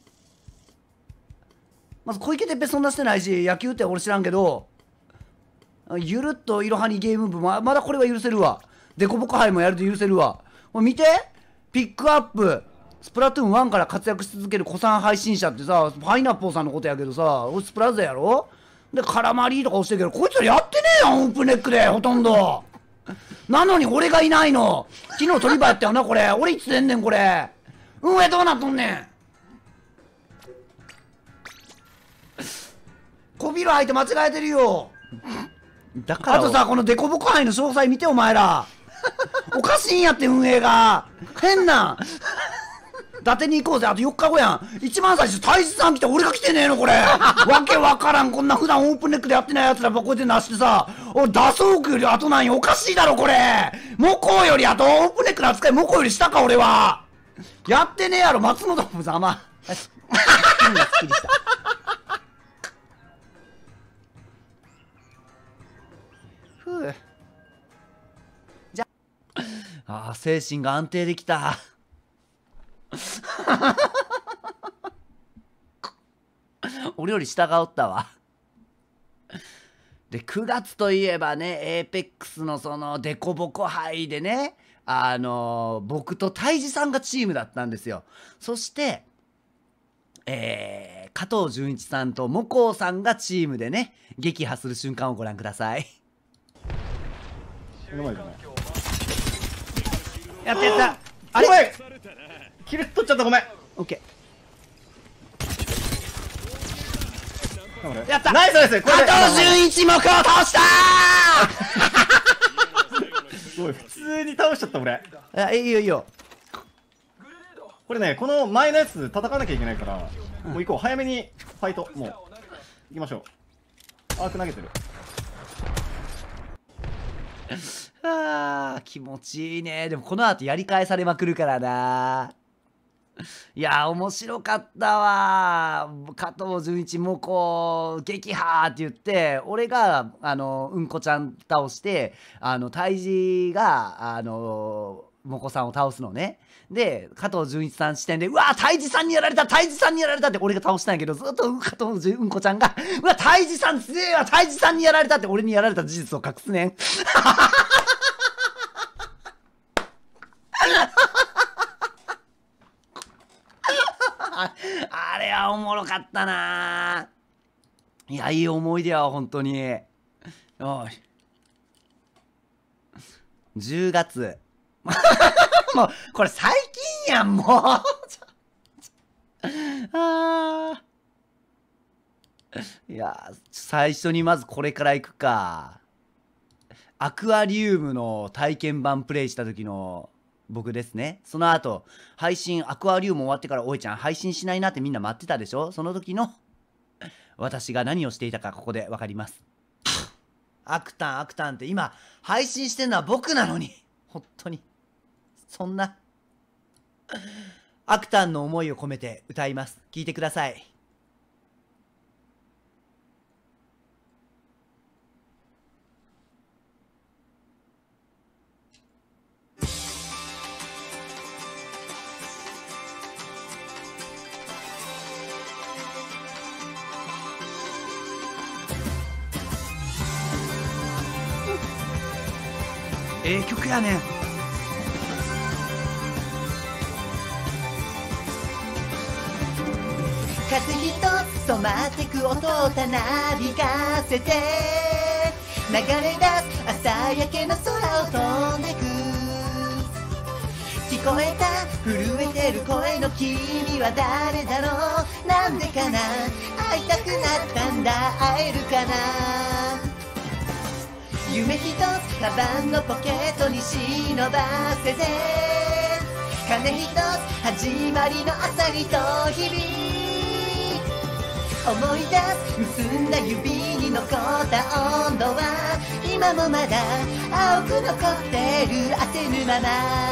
まず小池徹平そんなしてないし、野球って俺知らんけど、ゆるっといろはにゲーム部、まだこれは許せるわ。デコボコ杯もやると許せるわ。これ見て、ピックアップ。スプラトゥーン1から活躍し続ける古参配信者ってさ、パイナッポーさんのことやけどさ、俺スプラザやろ。 でカラマリーとか押してるけど、こいつらやってねえやん、オープンネックでほとんど。なのに俺がいないの。昨日トリバーやったよなこれ。俺いつ出んねんこれ。運営どうなっとんねん。こびる相手間違えてるよ。 だからあとさ、このデコボコ杯の詳細見てお前ら。おかしいんやって運営が。変な。伊達に行こうぜ。あと4日後やん。一番最初大志さん来て俺が来てねえのこれ。わけわからん。こんな普段オープンネックでやってない奴らばこうやってなしてさ。おい、ダソークより後なんよ。おかしいだろこれ。モコより後、オープンネックの扱いモコより下か俺は。やってねえやろ。松本もざま。ふう。じゃああ、精神が安定できた。俺より下がおったわ。で9月といえばね、エーペックスのそのデコボコ杯でね、僕と泰治さんがチームだったんですよ。そして加藤純一さんとモコさんがチームでね撃破する瞬間をご覧ください。やったやった。あれ、 キル取っちゃった、ごめん。 オッケー。 やった。 ナイスナイス。 加藤純一モコを倒したすごい、普通に倒しちゃった俺。 いいよいいよ。 これね、この前のやつ戦わなきゃいけないから、もう行こう。早めにファイト、もう行きましょう。アーク投げてる。 あー、気持ちいいね。でもこの後やり返されまくるからな。いやー、面白かったわ。加藤純一もこう撃破って言って、俺がうんこちゃん倒して、泰治がもこさんを倒すのね。で加藤純一さん視点で、うわー、泰治さんにやられた、泰治さんにやられたって俺が倒したんやけど、ずっと加藤うんこちゃんが、うわ、泰治さん強えわ、泰治さんにやられたって俺にやられた事実を隠すねん。あれはおもろかったな。いや、いい思い出は本当に。おい、10月もうこれ最近やんもういや、最初にまずこれからいくか。アクアリウムの体験版プレイした時の僕ですね。その後配信、アクアリウム終わってから、おいちゃん配信しないなってみんな待ってたでしょ。その時の私が何をしていたかここで分かります。アクタンアクタンって今配信してんのは僕なのに、本当にそんなアクタンの思いを込めて歌います。聞いてください。曲やねん。 風一つ染まってく音をたなびかせて、流れ出す朝焼けの空を飛んでく。聞こえた震えてる声の君は誰だろう。なんでかな、会いたくなったんだ、会えるかな。夢一つカバンのポケットに忍ばせて、鐘一つ始まりの朝にと日々思い出す、結んだ指に残った温度は今もまだ青く残ってる、焦るまま。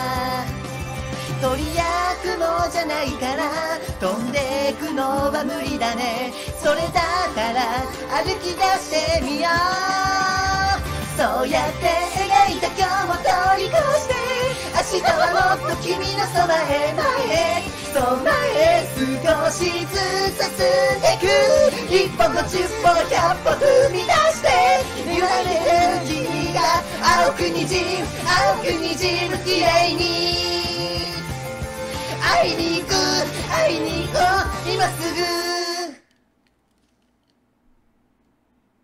鳥や雲じゃないから飛んでくのは無理だね。それだったら歩き出してみよう。そうやって描いた今日も通り越して、明日はもっと君のそばへ前へ、そう前へ少しずつ進んでく。一歩50歩100歩踏み出して揺られる君が青くにじむ、青くにじむ綺麗に会いに行く、会いに行こう今すぐ。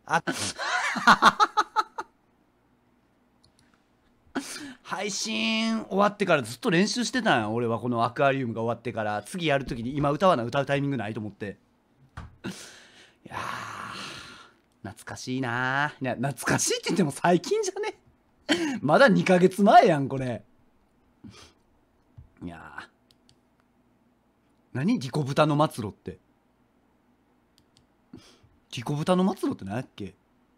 あ配信終わってからずっと練習してたんや俺は。このアクアリウムが終わってから次やるときに今歌わな歌うタイミングないと思って。いやー懐かしいな。いや懐かしいって言っても最近じゃねまだ2ヶ月前やんこれ。いやー何リコブタの末路って。リコブタの末路って何やっけ。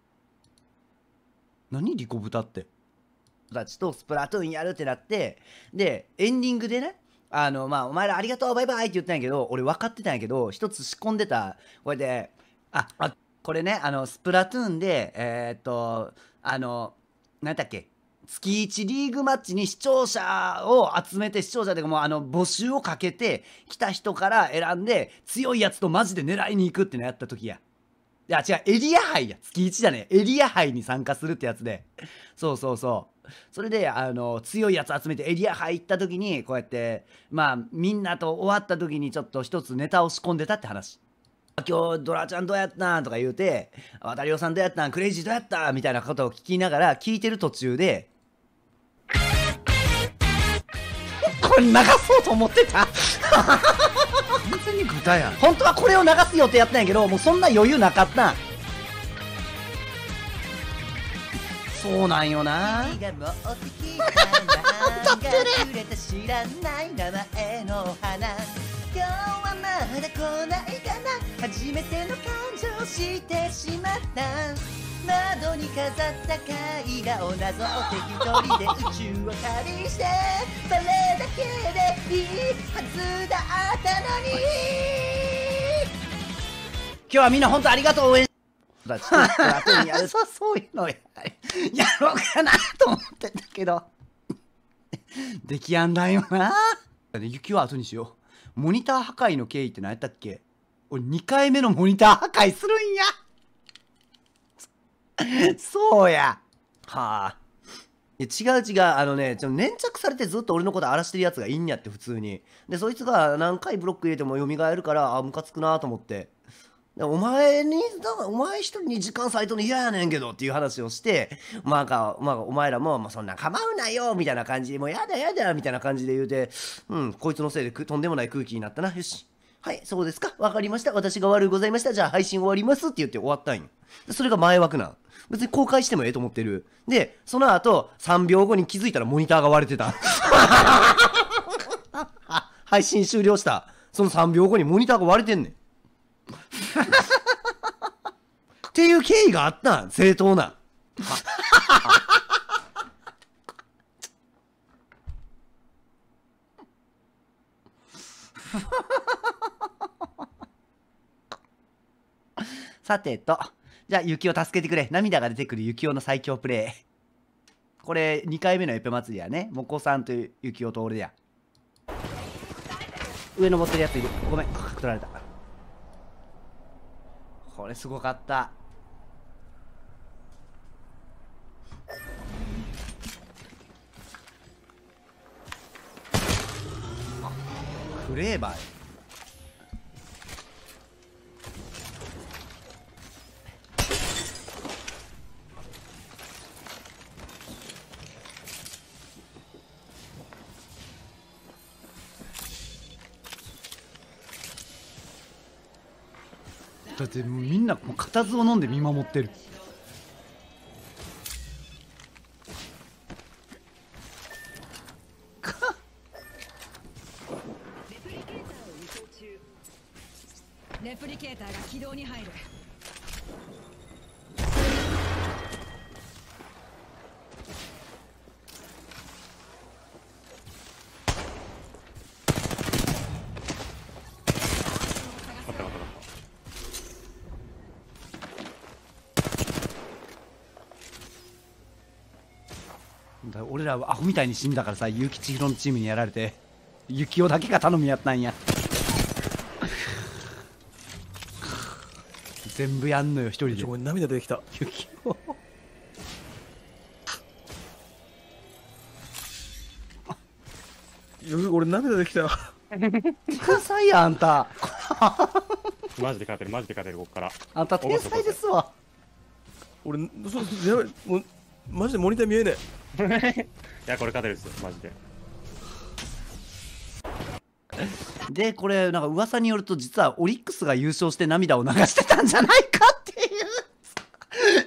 何リコブタって。たちとスプラトゥーンやるってなって、でエンディングでね、まあお前らありがとうバイバイって言ったんやけど、俺分かってたんやけど一つ仕込んでた。これでこれねスプラトゥーンで何だっけ、月1リーグマッチに視聴者を集めて、視聴者でも募集をかけて来た人から選んで強いやつとマジで狙いに行くってのやった時や。いや違う、エリア杯や。月1じゃねえ、エリア杯に参加するってやつで、そうそうそう。それで強いやつ集めてエリア入った時にこうやってまあみんなと終わった時にちょっと一つネタを仕込んでたって話。今日ドラちゃんどうやったんとか言うて、渡りおさんどうやったん、クレイジーどうやったみたいなことを聞きながら聞いてる途中でこれ流そうと思ってた完全に豚やん。本当はこれを流す予定やったんやけどもうそんな余裕なかったん。そうなんよな。歌ってる。知らない名前の花。今日はまだ来ないかな。初めての感情してしまった。窓に飾った絵画をなぞって一人で宇宙を旅して、それだけでいいはずだったのに。今日はみんな本当ありがとう。応援そういうのやろうかなと思ってたけど出来やんだよな。雪は後にしよう。モニター破壊の経緯って何やったっけ。俺2回目のモニター破壊するんやそうや。はあ違う粘着されてずっと俺のこと荒らしてるやつがいんやって普通に。でそいつが何回ブロック入れても蘇るからムカつくなと思って、お前一人に時間割いとんの嫌やねんけどっていう話をして、お前らも、そんな構うなよみたいな感じで、もうやだやだみたいな感じで言うて、こいつのせいでとんでもない空気になったな。よし、はいそうですか、わかりました、私が悪いございました、じゃあ配信終わりますって言って終わったんよ。それが前枠なん。別に公開してもええと思ってる。でその後3秒後に気づいたらモニターが割れてた配信終了したその3秒後にモニターが割れてんねんっていう経緯があったん。正当なさてと、じゃあ雪を助けてくれ。涙が出てくる雪男の最強プレイ。これ2回目のエペ祭りやね。もこさんと雪男と俺や。上登ってるやついる。ごめん、取られた。これすごかった。フレーバー。だってもうみんなもう固唾を飲んで見守ってる。 レプリケーターが起動に入る。俺らはアホみたいに死んだからさ、結城千尋のチームにやられて、幸男だけが頼みやったんや。全部やんのよ一人で。 涙出てきた。 幸男俺涙出てきた。 天才やあんた。 マジで勝てるマジで勝てる。こっからあんた天才ですわ。 俺、やばい、もう、マジでモニター見えねいや、これ勝てるっすよ、マジで。 で、これ、なんか噂によると、実はオリックスが優勝して涙を流してたんじゃないかっていう。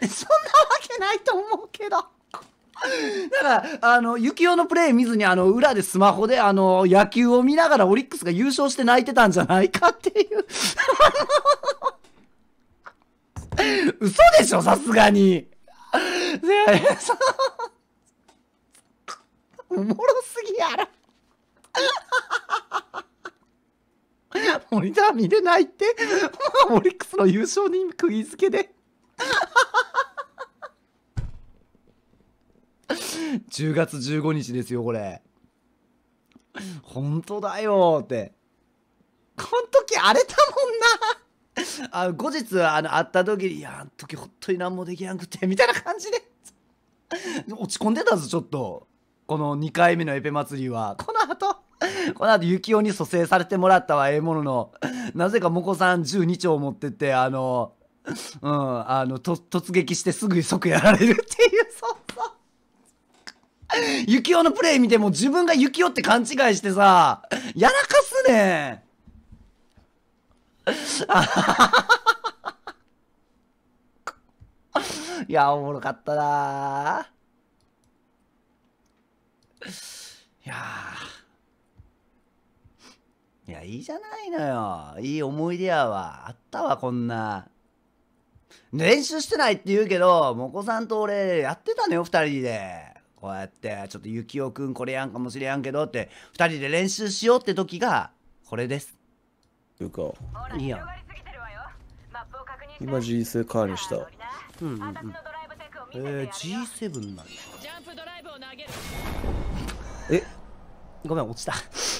そんなわけないと思うけど。だから、幸男のプレー見ずに、裏でスマホで、野球を見ながらオリックスが優勝して泣いてたんじゃないかっていう。嘘でしょ、さすがに。おもろすぎやろ。モニター見れないってオリックスの優勝に釘付けで10月15日ですよこれ。本当だよーって。こん時荒れたもんな。後日会った時に「いやあの時ほんとに何もできなくて」みたいな感じで落ち込んでたぞちょっと。この2回目のエペ祭りはこの後幸男に蘇生されてもらったはええものの、なぜかモコさん12丁持ってって突撃してすぐ即やられるっていう。そうそう幸男のプレイ見ても自分が幸男って勘違いしてさやらかすねん。いやおもろかったな。いやいやいいじゃないのよ。いい思い出やわ。あったわこんな。練習してないって言うけどモコさんと俺やってたのよ2人で。こうやってちょっと幸男くんこれやんかもしれやんけどって2人で練習しようって時がこれです。 いうかいいやん。 今 G カーにした。 G7 なんや。 えごめん落ちた。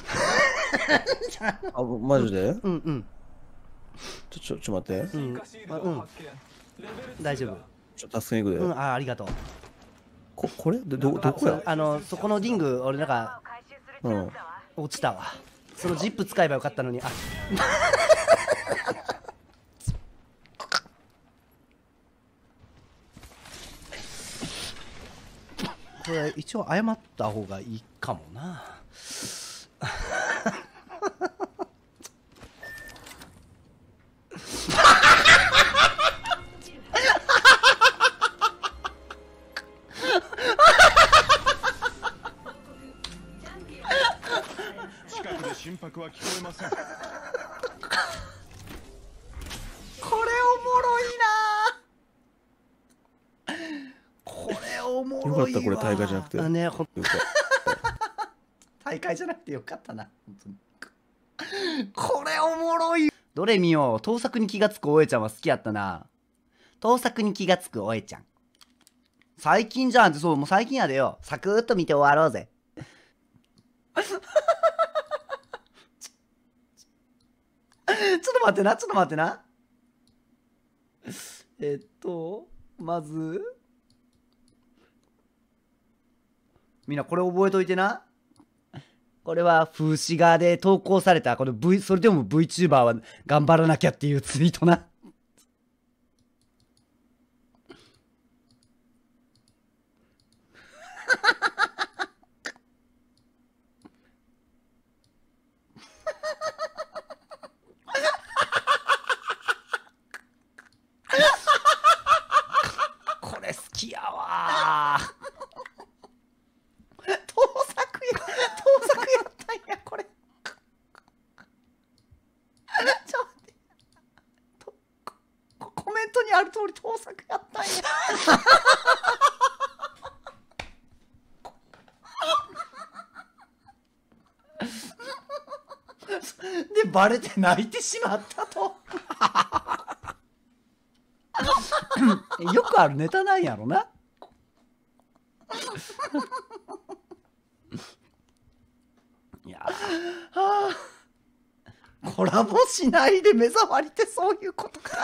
あマジで？ うんうん。 ちょ待って。 大丈夫。 助けに行くで。 ありがとう。 これどこや？ そこのリング俺なんか落ちたわ。そのジップ使えばよかったのに。これ一応謝った方がいいかもな。 近くで心拍は聞こえません。 これおもろいな。これおもろいわ。 よかったこれ大会じゃなくて。 ね大会じゃなくてよかったな。本当にこれおもろい。どれ見よう。盗作に気がつくおえちゃんは好きやったな。盗作に気がつくおえちゃん。最近じゃんって。そうもう最近やでよ。サクッと見て終わろうぜ。ちょっと待ってな、ちょっと待ってな。まずみんなこれ覚えといてな。これは風刺画で投稿されたこの それでも VTuber は頑張らなきゃっていうツイートな。これ好きやわー。盗作やったんやこれ。ちょっと待ってコメントにある通り盗作やったんや。でバレて泣いてしまったと。よくあるネタなんやろな。いやコラボしないで目障りってそういうことか。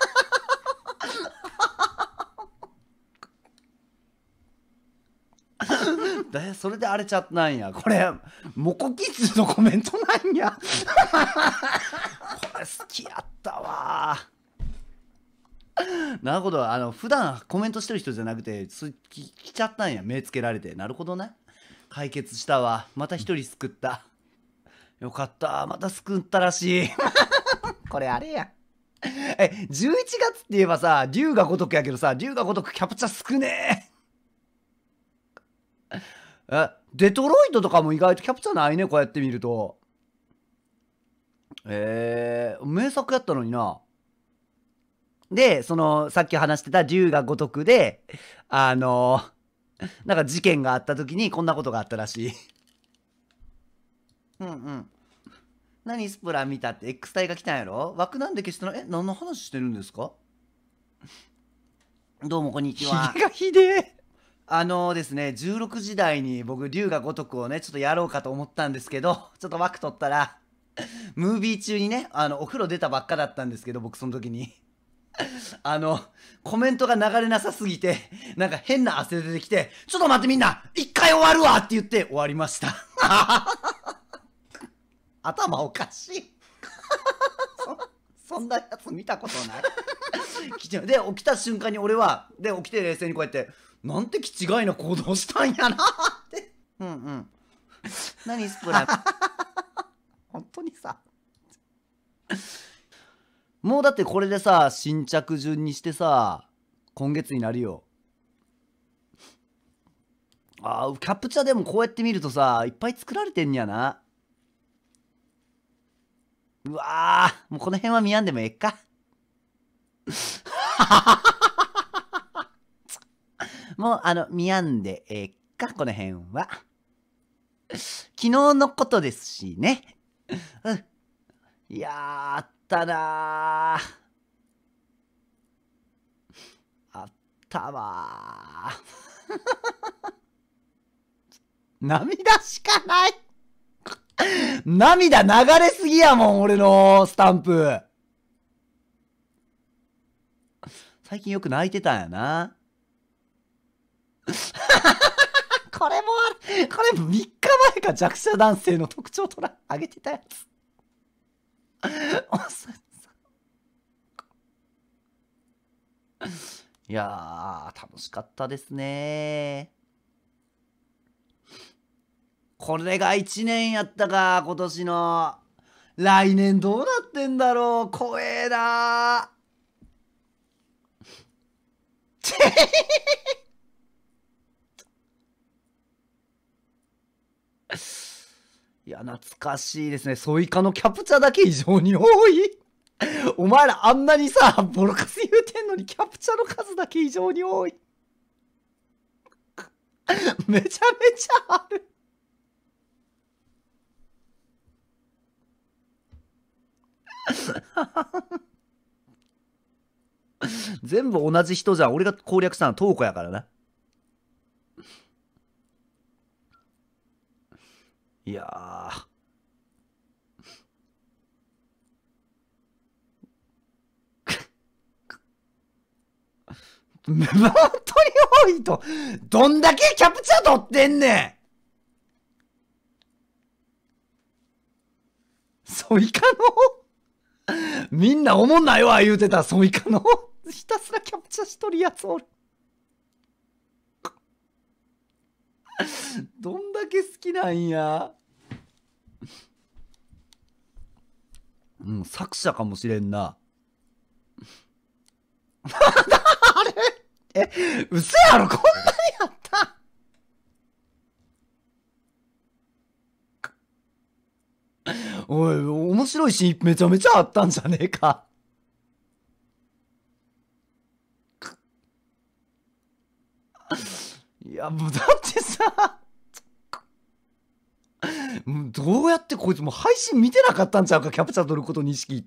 それで荒れちゃったんや。これモコキッズのコメントなんや。これ好きやったわ。 なるほど、普段コメントしてる人じゃなくて、来ちゃったんや、目つけられて。なるほどね。解決したわ。また一人救った。よかった、また救ったらしい。これあれや。11月って言えばさ、龍が如くやけどさ、龍が如くキャプチャ少ねえ。デトロイトとかも意外とキャプチャないね、こうやって見ると。名作やったのにな。で、さっき話してた龍が如くで、なんか事件があった時にこんなことがあったらしい。うんうん。何スプラ見たって X 体が来たんやろ？枠なんで消したの？何の話してるんですか？どうもこんにちは。ひげがひでえ。ですね、16時台に僕、龍が如くをね、ちょっとやろうかと思ったんですけど、ちょっと枠取ったら、ムービー中にね、お風呂出たばっかだったんですけど、僕その時に。コメントが流れなさすぎて、なんか変な汗出てきて、ちょっと待ってみんな、一回終わるわって言って終わりました。頭おかしい。そんなやつ見たことない。で、起きた瞬間に俺は、で、起きて冷静にこうやって、なんて気違いな行動したんやなって。うんうん。何スプラ本当にさ。もうだってこれでさ、新着順にしてさ、今月になるよ。キャプチャでもこうやって見るとさ、いっぱい作られてんやな。うわー、もうこの辺は見やんでもええか。もう見やんでええか、この辺は。昨日のことですしね。うん。いやー、あったなー。あったわー。涙しかない。涙流れすぎやもん、俺のスタンプ。最近よく泣いてたんやな。これもある。これ3日前か、弱者男性の特徴とら上げてたやつ。いやー、楽しかったですね。これが1年やったか、今年の。来年どうなってんだろう。怖えなー。いや、懐かしいですね。ソイカのキャプチャだけ異常に多い。お前らあんなにさ、ボロカス言うてんのにキャプチャの数だけ異常に多い。めちゃめちゃある。全部同じ人じゃん。俺が攻略したのトウコやからな。いやー。本当に多いと、どんだけキャプチャ取ってんねん。ソイカのみんなおもんないわ言うてたソイカのひたすらキャプチャしとるやつおる。どんだけ好きなんや。うん、作者かもしれんな。あれ嘘やろ、こんなにあった。おい、面白いシーンめちゃめちゃあったんじゃねえか。いや、もうだってさ、どうやってこいつもう配信見てなかったんちゃうか、キャプチャー取ることに意識いって。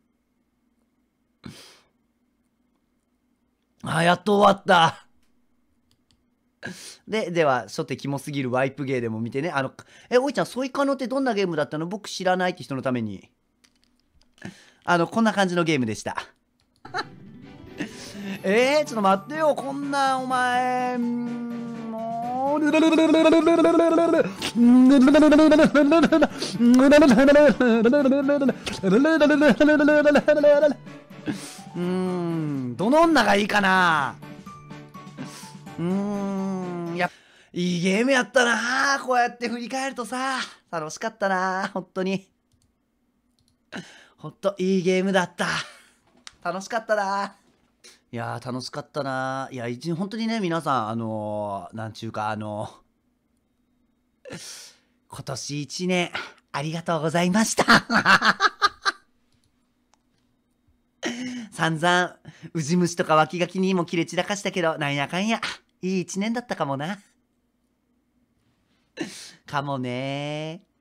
やっと終わった。では、初手キモすぎるワイプゲーでも見てね。おいちゃん、ソイカノってどんなゲームだったの？僕知らないって人のために。こんな感じのゲームでした。ちょっと待ってよ、こんな、お前、もう、 どの女がいいかな。いいゲームやったな。こうやって振り返るとさ、楽しかったな。本当に。ほんと、いいゲームだった。楽しかったな。いやー、楽しかったな。いや、本当にね、皆さん、なんちゅうか、今年1年、ありがとうございました。散々、ウジ虫とか脇垣にも切れ散らかしたけど、なんやかんや、いい1年だったかもな。かもねー。